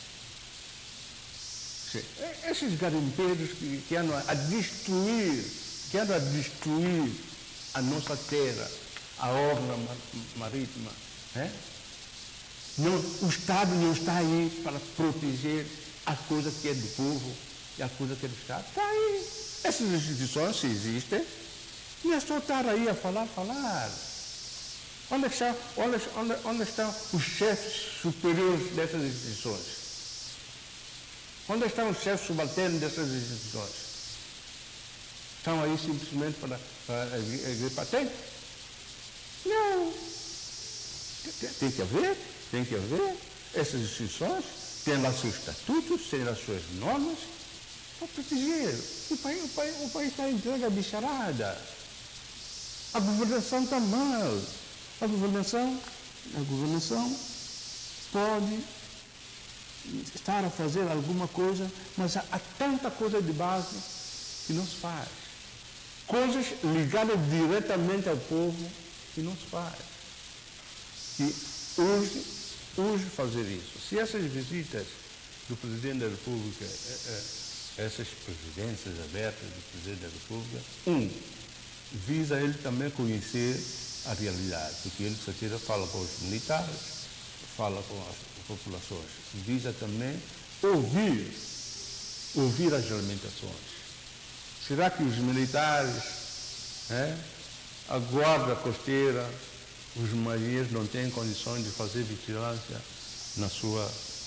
Esses garimpeiros que, que andam a destruir, que andam a destruir a nossa terra, a orla marítima, né? Não, o Estado não está aí para proteger a coisa que é do povo e a coisa que é do Estado. Está aí. Essas instituições, se existem, não é só estar aí a falar, falar. Onde, está, onde, onde, onde estão os chefes superiores dessas instituições? Onde estão os chefes subalternos dessas instituições? Estão aí simplesmente para, para gripar? Tem? Não. Tem, tem que haver, tem que haver. Essas instituições têm lá seus estatutos, têm lá suas normas para proteger. O país, o país, o país está entregue à bicharada. A governação está mal. A governação, a governação pode estar a fazer alguma coisa, mas há, há tanta coisa de base que não se faz. Coisas ligadas diretamente ao povo que não se faz. E urge, urge fazer isso. Se essas visitas do Presidente da República, essas presidências abertas do Presidente da República, um, visa ele também conhecer a realidade, porque ele, de certeza, fala com os militares, fala com as populações, visa também ouvir, ouvir as lamentações. Será que os militares, é, a guarda costeira, os marinheiros não têm condições de fazer vigilância na sua,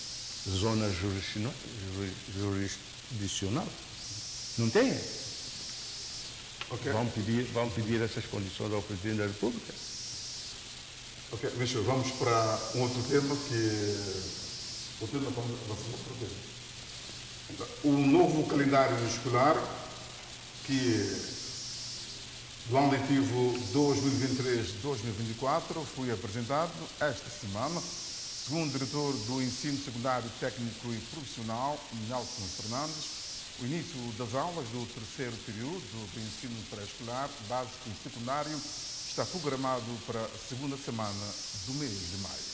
zona jurisdicional. jurisdicional. Não tem. Okay. Vão pedir, vão pedir essas condições ao Presidente da República. Ok, Michel, vamos para um outro tema que... O tema vamos avançar outro tema. Então, o novo calendário escolar que do ano letivo dois mil e vinte e três dois mil e vinte e quatro foi apresentado esta semana, segundo o diretor do Ensino Secundário Técnico e Profissional, Nelson Fernandes. O início das aulas do terceiro período do ensino pré-escolar, básico e secundário está programado para a segunda semana do mês de maio.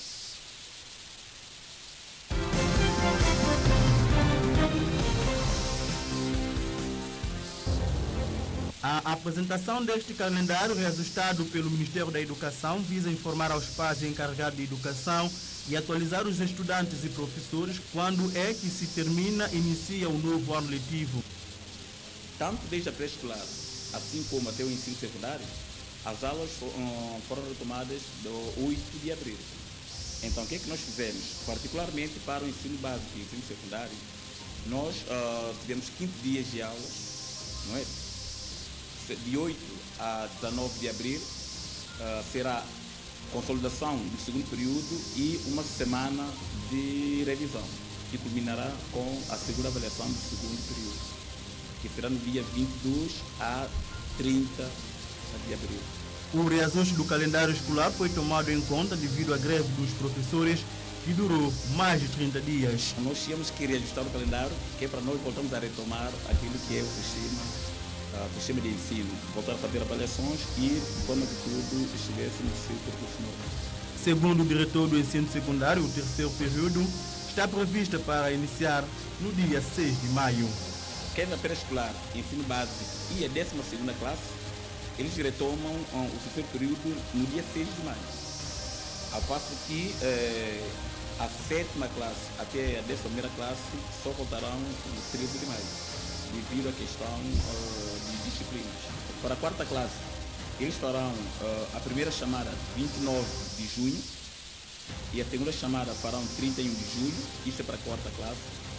A apresentação deste calendário, reajustado pelo Ministério da Educação, visa informar aos pais encarregados de educação e atualizar os estudantes e professores quando é que se termina e inicia o novo ano letivo. Tanto desde a pré-escolar, assim como até o ensino secundário, as aulas foram retomadas do oito de abril. Então, o que é que nós fizemos? Particularmente para o ensino básico e o ensino secundário, nós uh, tivemos quinze dias de aulas, não é? De oito a dezenove de abril uh, será consolidação do segundo período e uma semana de revisão, que culminará com a segunda avaliação do segundo período, que será no dia vinte e dois a trinta de abril. O reajuste do calendário escolar foi tomado em conta devido à greve dos professores, que durou mais de trinta dias. Nós tínhamos que reajustar o calendário, que é para nós voltarmos a retomar aquilo que é o sistema, uh, o sistema de ensino, voltar a fazer avaliações e, de forma que tudo estivesse no seu percurso normal. Segundo o diretor do ensino secundário, o terceiro período está prevista para iniciar no dia seis de maio. Quer na pré-escolar, ensino básico e a décima segunda classe, eles retomam um, o terceiro período no dia seis de maio. Ao passo que eh, a sétima classe até a décima primeira classe só voltarão no treze de maio, devido à questão uh, de disciplinas. Para a quarta classe, eles farão uh, a primeira chamada vinte e nove de junho e a segunda chamada farão trinta e um de julho, isso é para a quarta classe.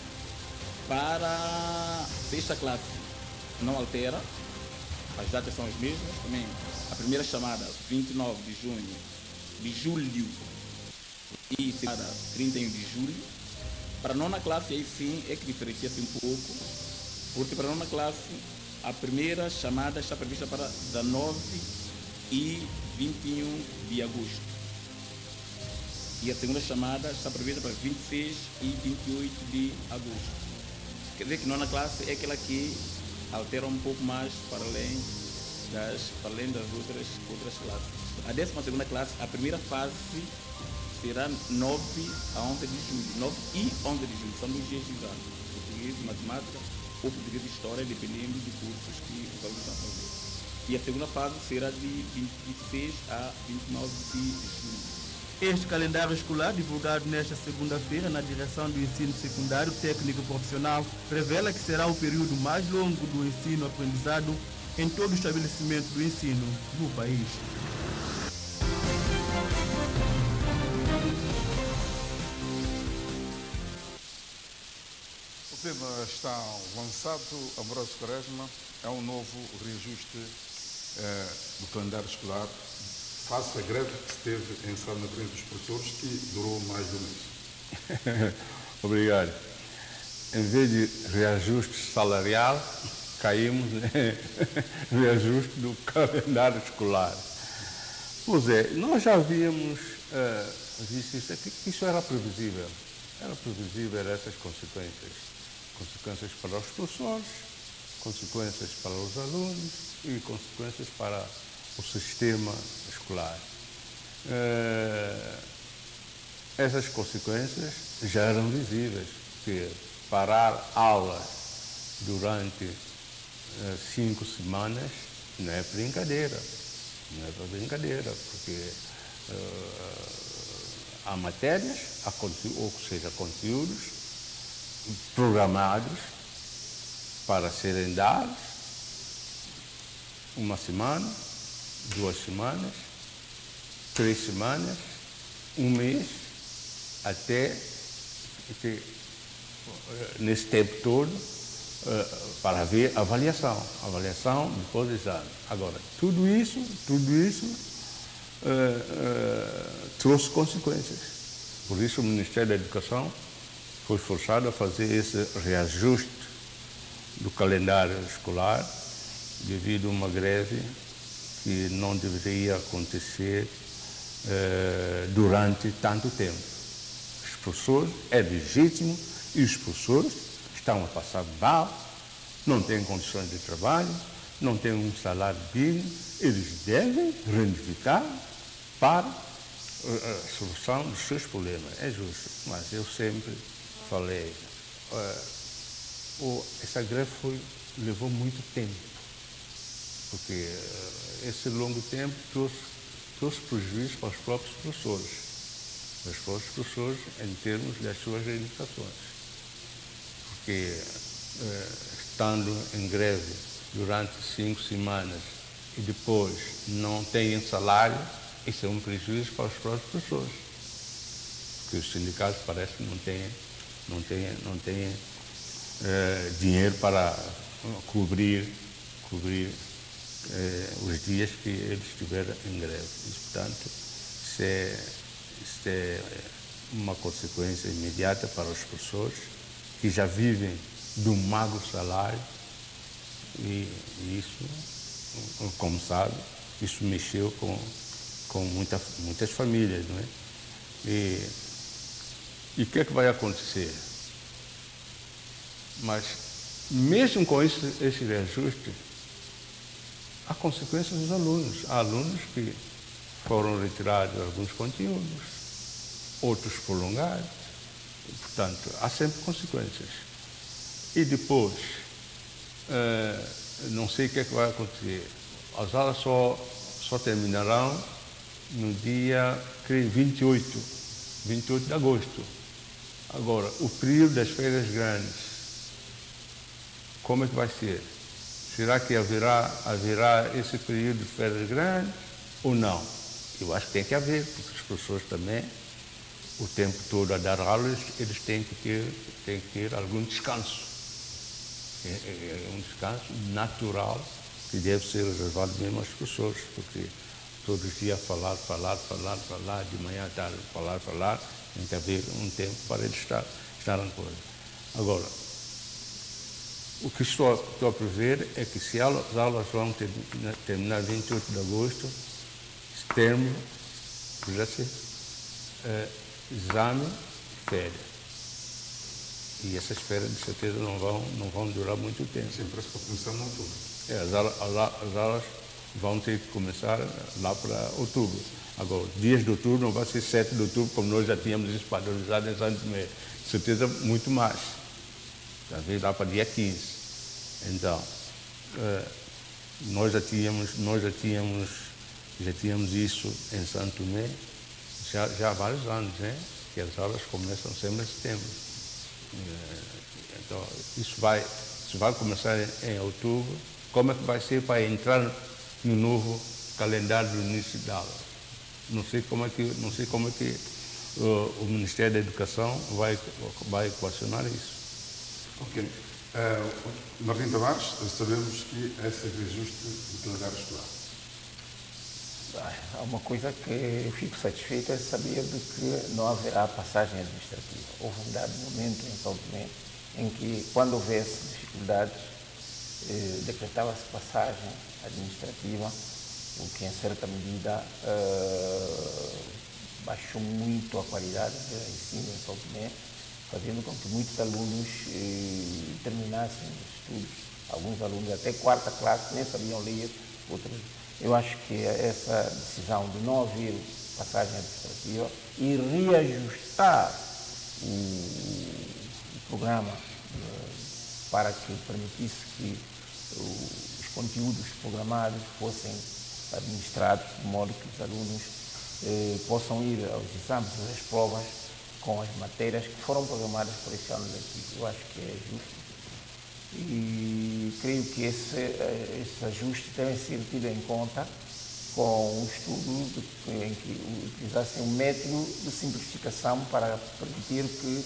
Para a sexta classe não altera, as datas são as mesmas, também a primeira chamada vinte e nove de junho, de julho e a segunda trinta e um de julho. Para a nona classe aí sim é que diferencia-se um pouco, porque para a nona classe a primeira chamada está prevista para dezenove e vinte e um de agosto. E a segunda chamada está prevista para vinte e seis e vinte e oito de agosto. Quer dizer que a nona classe é aquela que altera um pouco mais para além das, para além das outras, outras classes. A décima segunda classe, a primeira fase será nove a onze de julho. nove e onze de julho, são dois dias de exame. Português e matemática ou português e história, dependendo de cursos que os alunos vão fazer. E a segunda fase será de vinte e seis a vinte e nove de julho. Este calendário escolar, divulgado nesta segunda-feira na direção do ensino secundário técnico profissional, revela que será o período mais longo do ensino-aprendizado em todo o estabelecimento do ensino do país. O tema está lançado, Amoroso Quaresma, é um novo reajuste eh, do calendário escolar face à greve que se teve em São Madrinho dos professores, que durou mais de um mês. Obrigado. Em vez de reajuste salarial, caímos no reajuste do calendário escolar. Pois é, nós já havíamos uh, visto isso aqui, isso era previsível. Era previsível essas consequências. Consequências para os professores, consequências para os alunos e consequências para o sistema escolar. Uh, essas consequências já eram visíveis, porque parar aulas durante uh, cinco semanas não é brincadeira, não é para brincadeira, porque uh, há matérias, há ou seja, conteúdos programados para serem dados uma semana, duas semanas, três semanas, um mês, até que nesse tempo todo, para haver avaliação, avaliação depois do exame. Agora, tudo isso, tudo isso uh, uh, trouxe consequências. Por isso o Ministério da Educação foi forçado a fazer esse reajuste do calendário escolar devido a uma greve que não deveria acontecer uh, durante tanto tempo. Os professores, é legítimo, e os professores estão a passar mal, não têm condições de trabalho, não têm um salário digno, eles devem reivindicar para a solução dos seus problemas. É justo, mas eu sempre falei, uh, essa greve foi, levou muito tempo, porque uh, esse longo tempo trouxe, trouxe prejuízo para os próprios professores, os próprios professores em termos das suas reivindicações. Porque eh, estando em greve durante cinco semanas e depois não têm salário, isso é um prejuízo para os próprios professores. Porque os sindicatos parece que não têm, não têm, não têm eh, dinheiro para cobrir, cobrir eh, os dias que eles estiveram em greve. E, portanto, isso é, isso é uma consequência imediata para os professores, que já vivem de um magro salário, e isso, como sabe, isso mexeu com, com muita, muitas famílias, não é? E o que é que vai acontecer? Mas, mesmo com esse, esse reajuste, há consequências dos alunos. Há alunos que foram retirados alguns conteúdos, outros prolongados. Portanto, há sempre consequências. E depois, eh, não sei o que é que vai acontecer. As aulas só, só terminarão no dia, creio, vinte e oito, vinte e oito de agosto. Agora, o período das férias grandes, como é que vai ser? Será que haverá, haverá esse período de férias grandes ou não? Eu acho que tem que haver, porque os professores também, o tempo todo a dar aulas, eles têm que ter, têm que ter algum descanso. É, é um descanso natural que deve ser reservado mesmo aos professores, porque todos os dias falar, falar, falar, falar, de manhã à tarde, falar, falar, tem que haver um tempo para eles estar, estar em coisa. Agora, o que estou, estou a prever é que se as aulas vão ter, terminar vinte e oito de agosto, termo, já sei, é, exame, férias. E essas férias, de certeza, não vão, não vão durar muito tempo. Sim, parece que começar em outubro. É, as, aulas, as aulas vão ter que começar lá para outubro. Agora, dias de outubro não vai ser sete de outubro, como nós já tínhamos isso padronizado em Santo Tomé. De certeza, muito mais. Talvez lá para dia quinze. Então, é, nós já tínhamos, nós já tínhamos, já tínhamos isso em Santo Tomé já, já há vários anos, né? Que as aulas começam sempre em setembro. Então, isso vai, isso vai começar em, em outubro. Como é que vai ser para entrar no novo calendário do início da aula? Não sei como é que, não sei como é que uh, o Ministério da Educação vai, vai equacionar isso. Ok. Uh, Martim Tavares, sabemos que esse reajuste do calendário escolar. Há uma coisa que eu fico satisfeito é saber de que não haverá passagem administrativa. Houve um dado momento em São Tomé em que, quando houvesse dificuldades, eh, decretava-se passagem administrativa, o que, em certa medida, eh, baixou muito a qualidade do ensino em São Tomé, fazendo com que muitos alunos eh, terminassem os estudos. Alguns alunos até quarta classe nem sabiam ler, outros. Eu acho que essa decisão de não haver passagem administrativa e reajustar o, o programa eh, para que permitisse que os conteúdos programados fossem administrados de modo que os alunos eh, possam ir aos exames, às provas, com as matérias que foram programadas para esse ano letivo. Eu acho que é justo. E creio que esse, esse ajuste deve ser tido em conta com um estudo de, em que utilizasse um método de simplificação para permitir que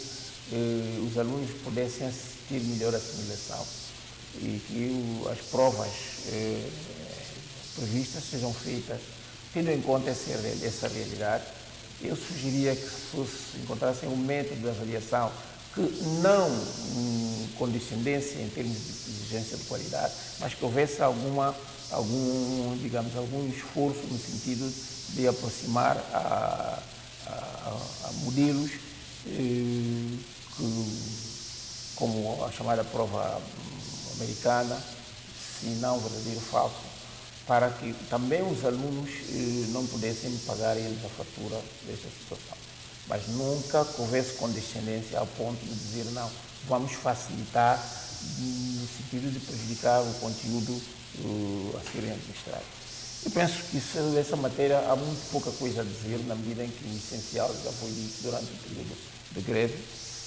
eh, os alunos pudessem assistir melhor à simulação e que o, as provas eh, previstas sejam feitas tendo em conta essa, essa realidade. Eu sugeria que se fosse, encontrassem um método de avaliação que não hum, condescendesse em termos de exigência de qualidade, mas que houvesse alguma, algum, digamos, algum esforço no sentido de aproximar a, a, a modelos eh, que, como a chamada prova americana, se não verdadeiro falso, para que também os alunos eh, não pudessem pagar eles a fatura desta situação. Mas nunca que houvesse condescendência ao ponto de dizer não, vamos facilitar no sentido de prejudicar o conteúdo uh, a serem administrado. Eu penso que isso, dessa matéria há muito pouca coisa a dizer, na medida em que o essencial já foi dito durante o período de greve,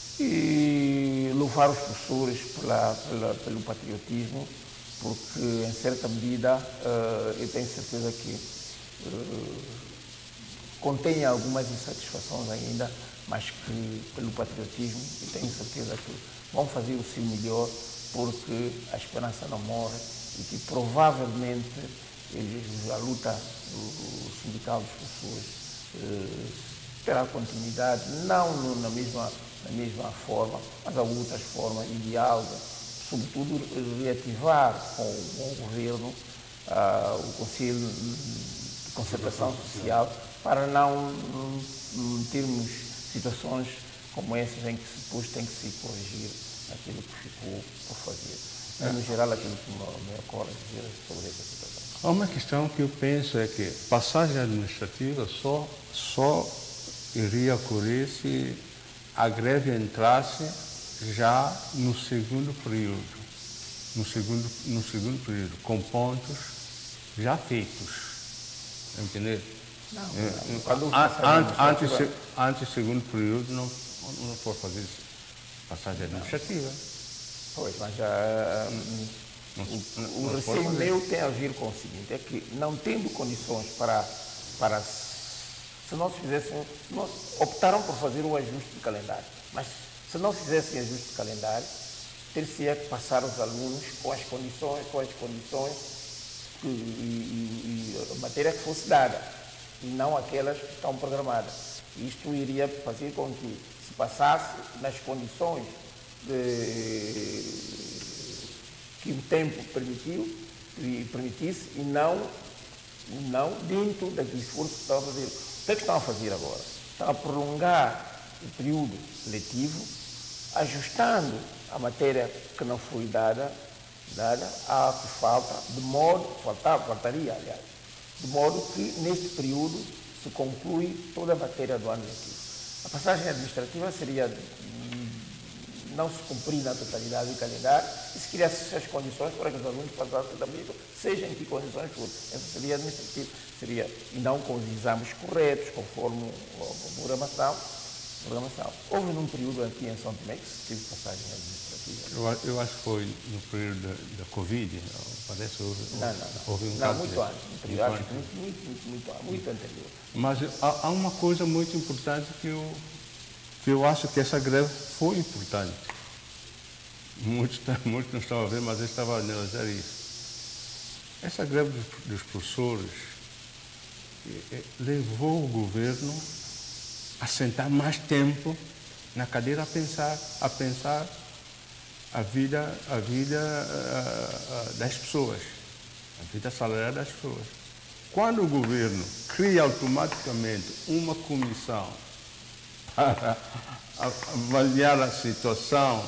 e louvar os professores pela, pela, pelo patriotismo, porque em certa medida uh, eu tenho certeza que uh, contém algumas insatisfações ainda, mas que pelo patriotismo eu tenho certeza que vão fazer o seu melhor, porque a esperança não morre e que provavelmente eles, a luta do sindical dos professores uh, terá continuidade, não no, na, mesma, na mesma forma, mas há outras formas e diálogo, sobretudo reativar com o bom governo uh, o Conselho de Concertação Social, para não um, termos situações como essas em que se depois tem que se corrigir aquilo que ficou por fazer. Mas, no geral, aquilo que me ocorre dizer sobre essa situação. Há uma questão que eu penso é que passagem administrativa só, só iria ocorrer se a greve entrasse já no segundo período, no segundo, no segundo período, com pontos já feitos. Entendeu? Não, é, não. Antes, antes, antes do segundo período não, não pode fazer passagem administrativa. Pois, mas já, não, o, não, o receio meu tem a ver com o seguinte, é que não tendo condições para, para se não se fizessem, se não, optaram por fazer o ajuste de calendário, mas se não fizessem ajuste de calendário, ter-se-ia que passar os alunos com as condições, com as condições que, e, e, e a matéria que fosse dada, e não aquelas que estão programadas. Isto iria fazer com que se passasse nas condições de, que o tempo permitiu e permitisse e não, não dentro daquele esforço que estão a fazer. O que é que estão a fazer agora? Estão a prolongar o período letivo, ajustando a matéria que não foi dada, dada à que falta, de modo, faltava, faltaria, aliás, de modo que neste período se conclui toda a matéria do ano letivo. A passagem administrativa seria não se cumprir na totalidade do calendário e se criasse as condições para que os alunos passassem também, seja em que condições for. Essa seria administrativa, seria, e não com os exames corretos, conforme a programação. programação. Houve num período aqui em São Tomé que se teve passagem administrativa. Eu, eu acho que foi no período da, da Covid, parece que houve, não, não, não. houve um não, caso muito de, antes, um período, acho que muito, muito, muito, muito, muito anterior. Mas há, há uma coisa muito importante que eu, que eu acho que essa greve foi importante. Muitos, muitos não estavam a ver, mas eu estava a analisar isso. Essa greve dos, dos professores eh, levou o governo a sentar mais tempo na cadeira a pensar, a pensar a vida, a vida uh, uh, das pessoas, a vida salarial das pessoas. Quando o governo cria automaticamente uma comissão para avaliar a situação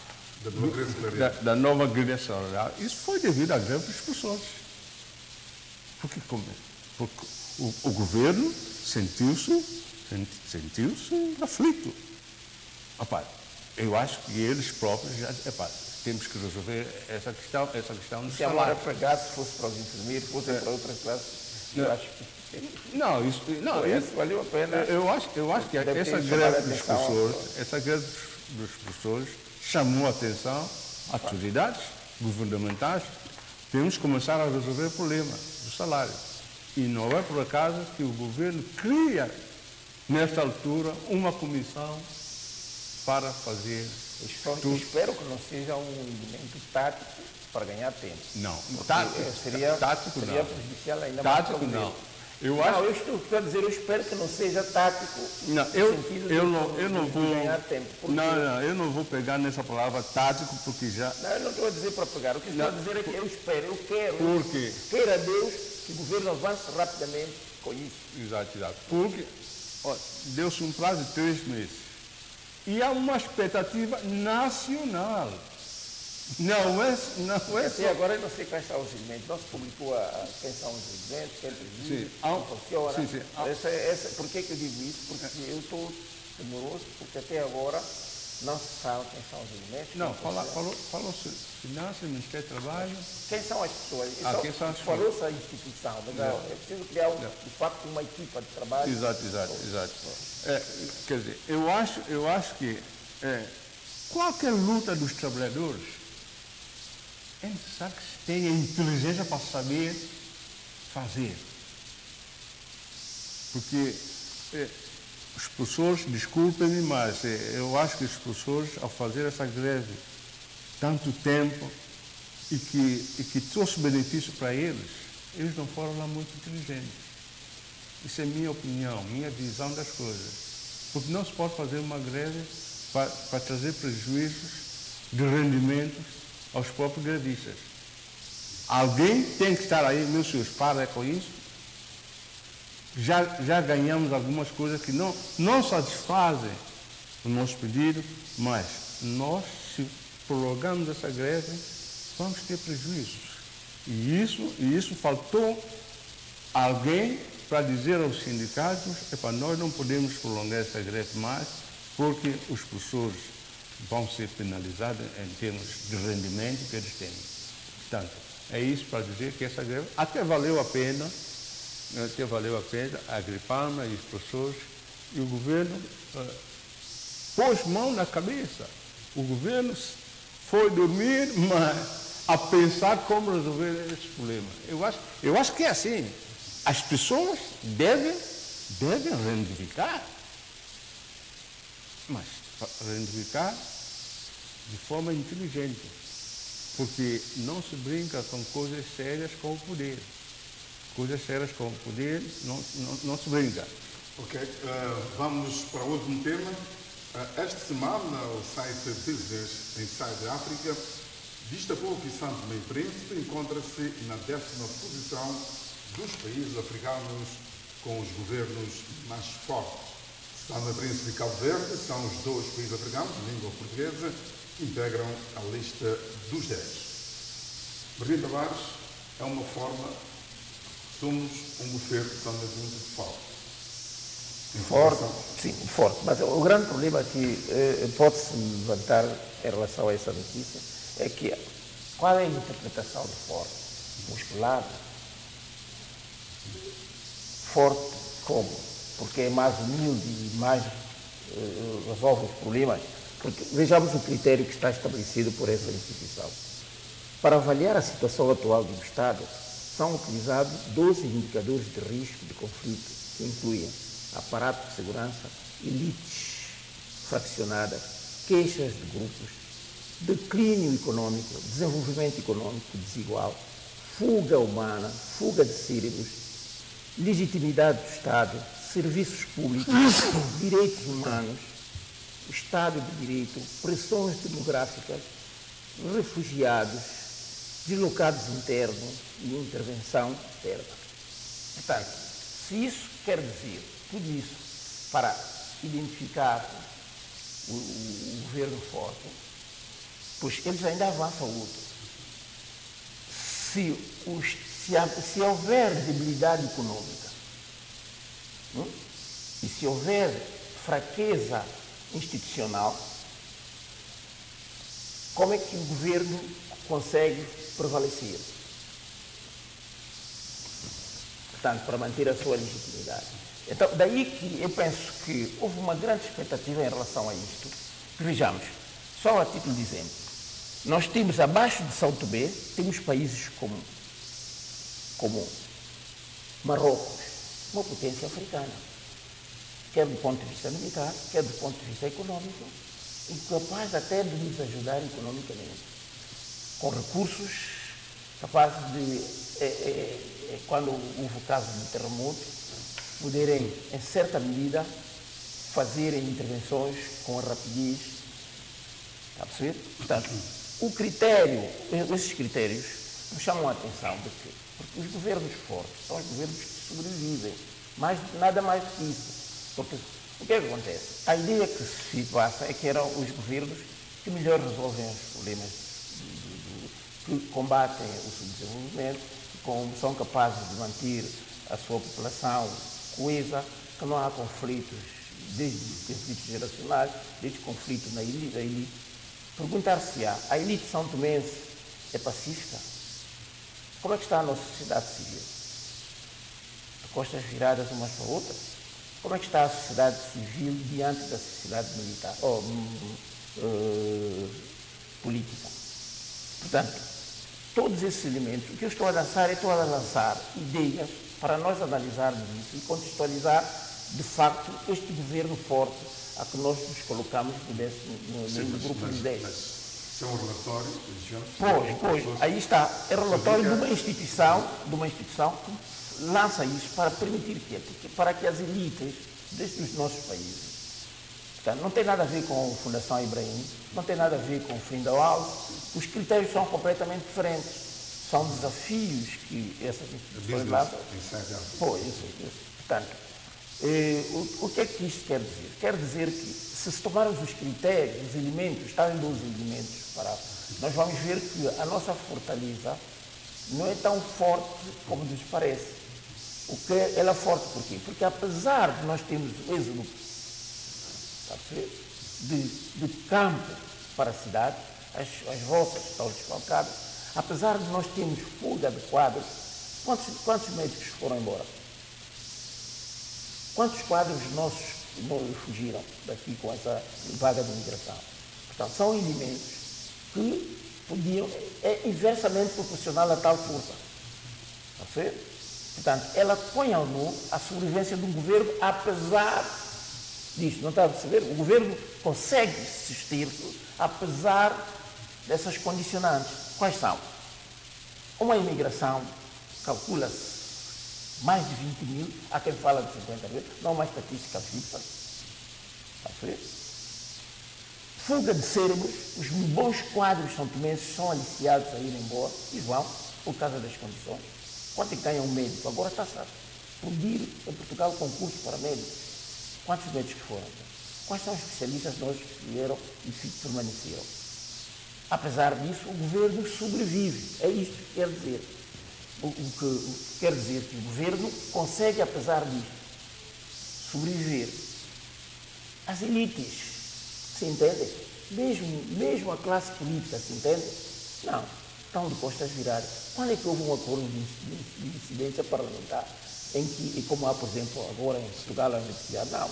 da, da nova grelha salarial, isso foi devido à greve dos professores. Porque, porque o, o governo sentiu-se sentiu-se aflito. Epá, eu acho que eles próprios já, epá, temos que resolver essa questão, essa questão do se salário. agora pegasse, fosse para os enfermeiros, fosse é. para outras classes, eu não. acho que... Não, isso, não, Por isso, isso valeu a pena. Eu acho, eu acho que essa greve dos professores, essa greve dos professores chamou a atenção às autoridades governamentais. Temos que começar a resolver o problema do salário. E não é por acaso que o governo cria nesta altura, uma comissão para fazer Espero, tudo. espero que não seja um elemento tático para ganhar tempo. Não, Porque tático, seria, tático seria não. prejudicial ainda Tático mais para o não. governo. Eu Não, acho. eu estou, estou a dizer, eu espero que não seja tático Não, no eu, sentido eu de, não, eu não de vou. ganhar tempo. Porque, Não, não, eu não vou pegar nessa palavra tático porque já. não, eu não estou a dizer para pegar. O que estou Não, a dizer é que eu espero, eu quero. Por quê? Queira Deus que o governo avance rapidamente com isso. Exato, exato. Porque ó, deu-se um prazo de três meses. E há uma expectativa nacional. Não é, não é Até só. agora eu não sei quais são os elementos. Não se publicou a, a, quem são os elementos, quem preside, Sim, há um- como funciona. sim, sim, há- Essa, essa, por que, que eu digo isso? Porque eu estou temoroso, porque até agora não se sabe quem são os elementos. Não, quem fala, funciona. falou, falou-se Finanças, Ministério do Trabalho. Quem são as pessoas? Ah, Só- quem são as Falou-se a instituição, mas Não. é preciso criar, um, Não. de facto, uma equipa de trabalho. Exato, exato, exato. É, quer dizer, eu acho, eu acho que é, qualquer luta dos trabalhadores é necessário que se tenha inteligência para saber fazer. Porque é, os professores, desculpem-me, mas é, eu acho que os professores, ao fazer essa greve tanto tempo e que, e que trouxe benefício para eles, eles não foram lá muito inteligentes. Isso é minha opinião, minha visão das coisas. Porque não se pode fazer uma greve para, para trazer prejuízos de rendimentos aos próprios grevistas. Alguém tem que estar aí, meus senhores, para com isso. Já, já ganhamos algumas coisas que não, não satisfazem o nosso pedido, mas nós, se prolongarmos essa greve, vamos ter prejuízos. E isso, e isso faltou alguém para dizer aos sindicatos, epa, nós não podemos prolongar essa greve mais, porque os professores vão ser penalizados em termos de rendimento que eles têm. Portanto, é isso para dizer que essa greve até valeu a pena, até valeu a pena a Agripalma e os professores, e o governo uh, pôs mão na cabeça. O governo foi dormir, mas a pensar como resolver esse problema. Eu acho, eu acho que é assim. As pessoas devem, devem reivindicar, mas reivindicar de forma inteligente, porque não se brinca com coisas sérias com o poder. Coisas sérias com o poder não, não, não se brinca. Ok, uh, vamos para o último tema. Uh, esta semana, o site Business Inside África destacou que São Tomé e Príncipe encontra-se na décima posição dos países africanos com os governos mais fortes. São Tomé e Príncipe e Cabo Verde são os dois países africanos de língua portuguesa que integram a lista dos dez. Martim Tavares, é uma forma, somos um governo de São Tomé e Príncipe forte. Forte, sim, forte. Mas o grande problema que eh, pode-se levantar em relação a essa notícia é que qual é a interpretação de forte? Musculado? Forte como? Porque é mais humilde e mais eh, resolve os problemas. Porque vejamos o critério que está estabelecido por essa instituição. Para avaliar a situação atual do Estado, são utilizados doze indicadores de risco de conflito, que incluem aparato de segurança, elites fraccionadas, queixas de grupos, declínio econômico, desenvolvimento econômico desigual, fuga humana, fuga de cérebros, legitimidade do Estado, serviços públicos, direitos humanos, Estado de Direito, pressões demográficas, refugiados, deslocados internos e intervenção externa. Portanto, se isso quer dizer tudo isso para identificar o, o, o governo forte, pois eles ainda avançam outro. Se, os, se, há, se houver debilidade econômica, hum, e se houver fraqueza institucional, como é que o governo consegue prevalecer? Portanto, para manter a sua legitimidade. Então, daí que eu penso que houve uma grande expectativa em relação a isto. Vejamos, só a título de exemplo, nós temos abaixo de São Tomé, temos países como, como Marrocos, uma potência africana, quer do ponto de vista militar, quer do ponto de vista econômico, incapaz até de nos ajudar economicamente, com recursos capazes de, é, é, é, quando houve o caso de terremoto, poderem, em certa medida, fazerem intervenções com rapidez. Está a perceber? Portanto, o critério, esses critérios nos chamam a atenção de que, porque os governos fortes são os governos que sobrevivem, mais, nada mais do que isso. Porque o que é que acontece? A ideia que se passa é que eram os governos que melhor resolvem os problemas, do, do, que combatem o subdesenvolvimento, que são capazes de manter a sua população coesa, que não há conflitos, desde conflitos geracionais, desde conflitos na elite. elite. Perguntar-se-á, a elite são tomense é pacífica? Como é que está a nossa sociedade civil? De costas viradas umas para outras? Como é que está a sociedade civil diante da sociedade militar ou uh, política? Portanto, todos esses elementos, o que eu estou a lançar, é estou a lançar ideias para nós analisarmos isso e contextualizar, de facto, este governo forte a que nós nos colocamos no, no, Sim, no mas, grupo mas, de dez. Mas, isso é um relatório, Pois, pois, aí está. É relatório de uma instituição, de uma instituição que lança isso para permitir que, para que as elites destes nossos países, portanto, não tem nada a ver com a Fundação Ibrahim, não tem nada a ver com o Frida Kahlo, os critérios são completamente diferentes. São desafios que essas instituições lançam. Pois, isso, isso. Portanto, eh, o, o que é que isto quer dizer? Quer dizer que, se se tomarmos os critérios, os elementos, estarem doze elementos para, nós vamos ver que a nossa fortaleza não é tão forte como nos parece. O que ela é forte por quê? Porque apesar de nós termos o êxodo de, de campo para a cidade, as, as roças estão desfalcadas, apesar de nós termos fuga de quadros, quantos, quantos médicos foram embora? Quantos quadros nossos fugiram daqui com essa vaga de migração? Portanto, são elementos que podiam, é inversamente proporcional a tal força. Está a ser? Portanto, ela põe ao nu a sobrevivência de um governo, apesar disto. Não está a perceber? O governo consegue suster-se, apesar dessas condicionantes. Quais são? Uma imigração, calcula-se, mais de vinte mil, há quem fala de cinquenta mil, não uma estatística fixa. Está a ver? Fuga de cérebros, os bons quadros são tomenses, são aliciados a ir embora e vão, por causa das condições. Quanto é que ganha um médico? Agora está a pedir em Portugal concurso para médicos. Quantos médicos foram? Quais são os especialistas que nós vieram e permaneceram? Apesar disso, o governo sobrevive. É isto que quer dizer. O, o, que, o que quer dizer que o governo consegue, apesar disto, sobreviver. As elites se entendem? Mesmo, mesmo a classe política se entende? Não. Estão de costas viradas. Quando é que houve um acordo de, de incidência parlamentar em que, como há, por exemplo, agora em Portugal, a universidade? Não.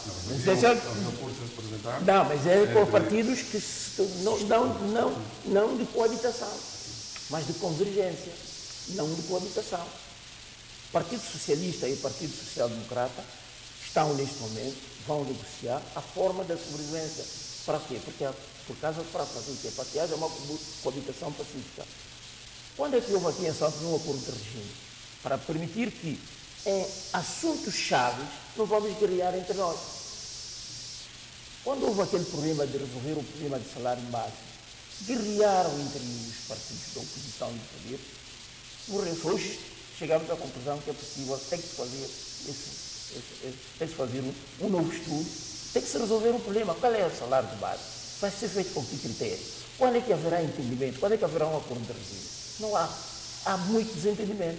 Não, não, não, mas é por partidos que se, não, não, não, não de coabitação, mas de convergência, não de coabitação. O Partido Socialista e o Partido Social Democrata estão, neste momento, vão negociar a forma da sobrevivência. Para quê? Porque, por causa, para fazer o quê? Para que haja uma coabitação pacífica. Quando é que houve aqui em Santos um acordo de regime? Para permitir que, em assuntos chaves, não vamos guerrear entre nós. Quando houve aquele problema de resolver o problema de salário baixo, guerrearam entre os partidos da oposição e do poder. Por isso, hoje chegamos à conclusão que é possível, tem que se fazer, esse, esse, esse, tem que se fazer um, um novo estudo, tem que se resolver o problema. Qual é o salário de base? Vai ser feito com que critério? Quando é que haverá entendimento? Quando é que haverá um acordo de regime? Não há. Há muito desentendimento.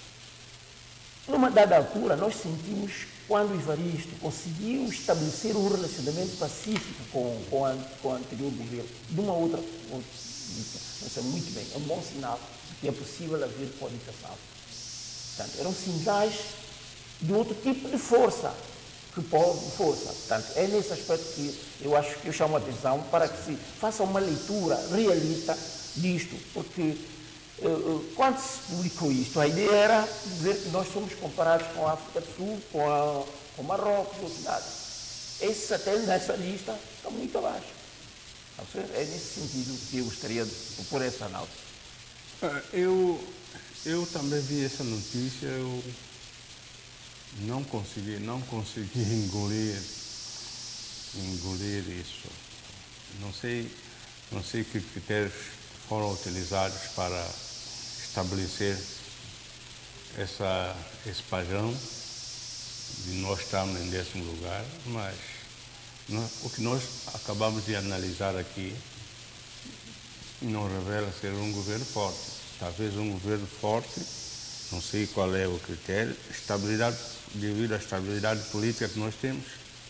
Numa dada altura, nós sentimos, quando o Evaristo conseguiu estabelecer um relacionamento pacífico com, com, a, com o anterior governo, de uma outra política, muito bem, é um bom sinal de que é possível haver coabitação. Portanto, eram sinais de outro tipo de força, que pode força. Portanto, é nesse aspecto que eu acho que eu chamo a atenção para que se faça uma leitura realista disto, porque quando se publicou isto, a ideia era dizer que nós somos comparados com a África do Sul, com, a, com Marrocos, outros dados. Esses até nessa lista estão muito abaixo. É nesse sentido que eu gostaria de propor essa análise. Eu, eu também vi essa notícia, eu não consegui, não consegui engolir, engolir isso. Não sei, não sei que critérios foram utilizados para estabelecer essa, esse padrão de nós estarmos em décimo lugar, mas nós, o que nós acabamos de analisar aqui não revela ser um governo forte. Talvez um governo forte, não sei qual é o critério, estabilidade, devido à estabilidade política que nós temos,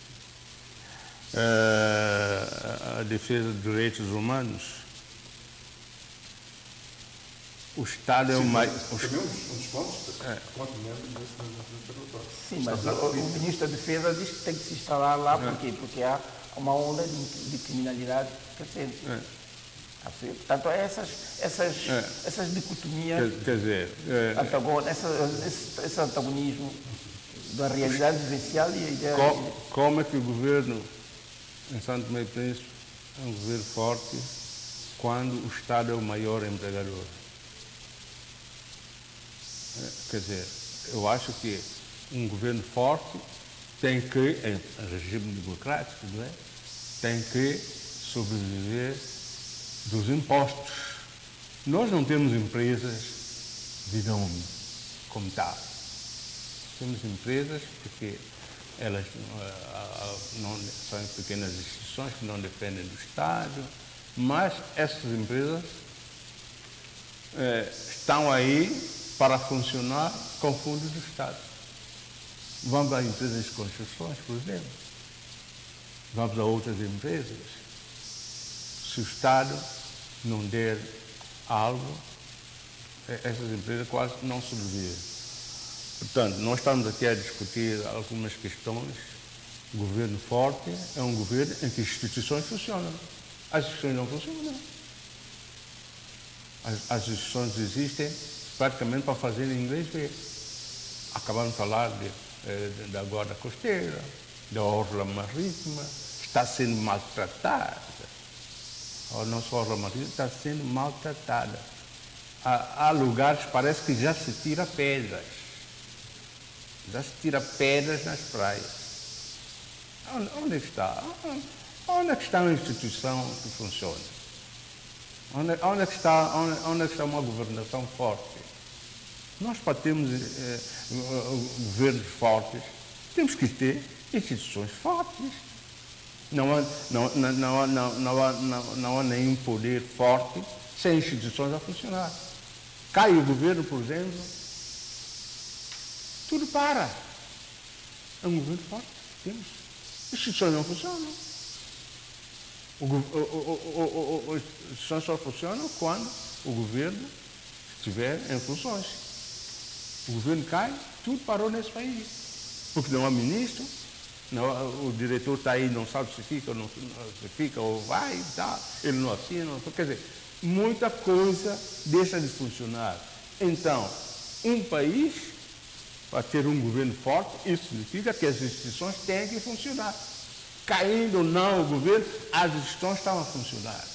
uh, a defesa dos direitos humanos. O Estado é o mais... Os... Também um dos pontos, é. Sim, mas o, o ministro da Defesa diz que tem que se instalar lá, por quê? Porque há uma onda de, de criminalidade crescente. É. Assim, portanto, é essas, essas, é. essas dicotomias, quer, quer dizer, é, antagon, essa, esse, esse antagonismo da realidade vivencial e a ideia... Como, como é que o governo em Santo Tomé e Príncipe é um governo forte quando o Estado é o maior empregador? Quer dizer, eu acho que um governo forte tem que, em regime democrático, não é? Tem que sobreviver dos impostos. Nós não temos empresas de nome como tal. Temos empresas porque elas não, são pequenas instituições que não dependem do Estado, mas essas empresas é, estão aí para funcionar com fundos do Estado. Vamos a empresas de construções, por exemplo. Vamos a outras empresas. Se o Estado não der algo, essas empresas quase não sobrevivem. Portanto, nós estamos aqui a discutir algumas questões. O governo forte é um governo em que as instituições funcionam. As instituições não funcionam. As, as instituições existem praticamente para fazer inglês ver. Acabamos de falar de, de, da guarda costeira, da orla marítima, está sendo maltratada. A nossa orla marítima está sendo maltratada. Há, há lugares, parece que já se tira pedras. Já se tira pedras nas praias. Onde, onde está? Onde é que está uma instituição que funciona? Onde, onde, é que está, onde, onde é que está uma governação forte? Nós, para termos eh, governos fortes, temos que ter instituições fortes. Não há, não, não, não, não, não, há, não, não há nenhum poder forte sem instituições a funcionar. Cai o governo, por exemplo, tudo para. É um governo forte, temos. As instituições não funcionam. O, o, o, o, as instituições só funcionam quando o governo estiver em funções. O governo cai, tudo parou nesse país. Porque não há ministro, não há, o diretor está aí, não sabe se fica ou não se fica, ou vai, tá, ele não assina, não, quer dizer, muita coisa deixa de funcionar. Então, um país, para ter um governo forte, isso significa que as instituições têm que funcionar. Caindo ou não o governo, as instituições estão a funcionar.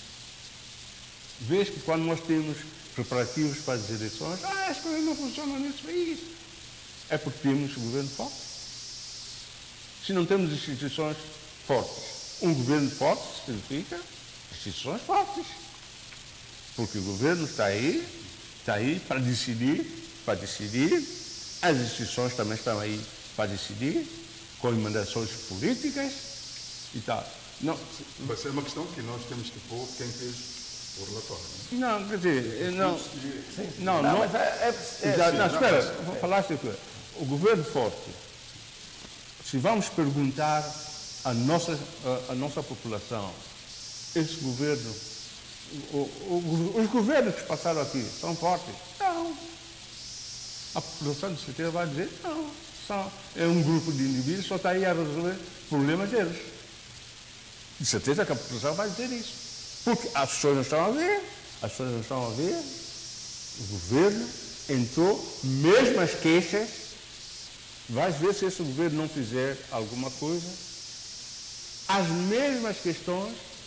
Vês que quando nós temos preparativos para as eleições, ah, as coisas não funcionam nesse país. É porque temos um governo forte. Se não temos instituições fortes, um governo forte significa instituições fortes. Porque o governo está aí, está aí para decidir, para decidir, as instituições também estão aí para decidir, com emendações políticas e tal. Não, vai ser uma questão que nós temos que pôr quem fez o relatório. Não, não quer dizer, não, não, não, não, mas é, é, já, é, não, espera, não, vou falar assim, o governo forte, se vamos perguntar à nossa, à, à nossa população, esse governo, o, o, os governos que passaram aqui são fortes? Não. A população de certeza vai dizer, não, são, é um grupo de indivíduos que só está aí a resolver problemas deles. De certeza que a população vai dizer isso. Porque as pessoas não estão a ver, as pessoas não estão a ver, o governo entrou, mesmo as queixas, vai ver se esse governo não fizer alguma coisa, as mesmas questões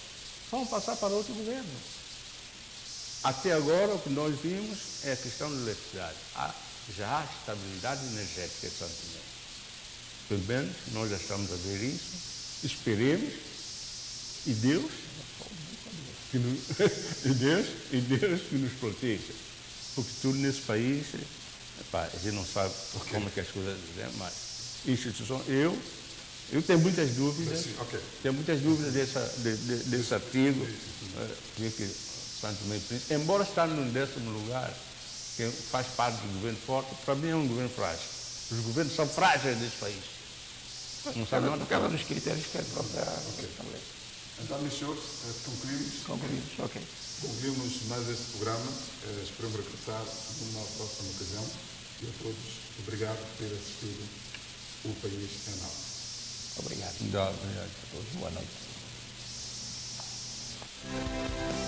vão passar para outro governo. Até agora, o que nós vimos é a questão da eletricidade. Há, já há estabilidade energética em Santo Tomé. Pelo menos, nós já estamos a ver isso. Esperemos. E Deus, que nos, e Deus, e Deus que nos proteja. Porque tudo nesse país, epá, a gente não sabe okay. como é que as coisas dizem, mas instituição, eu, eu tenho muitas dúvidas, sim, okay. tenho muitas dúvidas dessa, de, de, desse artigo, uh, que Santo Tomé e Príncipe, embora está no décimo lugar, que faz parte do governo forte, para mim é um governo frágil. Os governos são frágeis desse país. Não sabe onde acaba nos critérios que é própria Assembleia. Então, meus senhores, concluímos. Concluímos, ok. Concluímos mais este programa. Eh, esperamos regressar numa próxima ocasião. E a todos, obrigado por ter assistido O País em Análise. Obrigado. Obrigado a todos. Boa noite.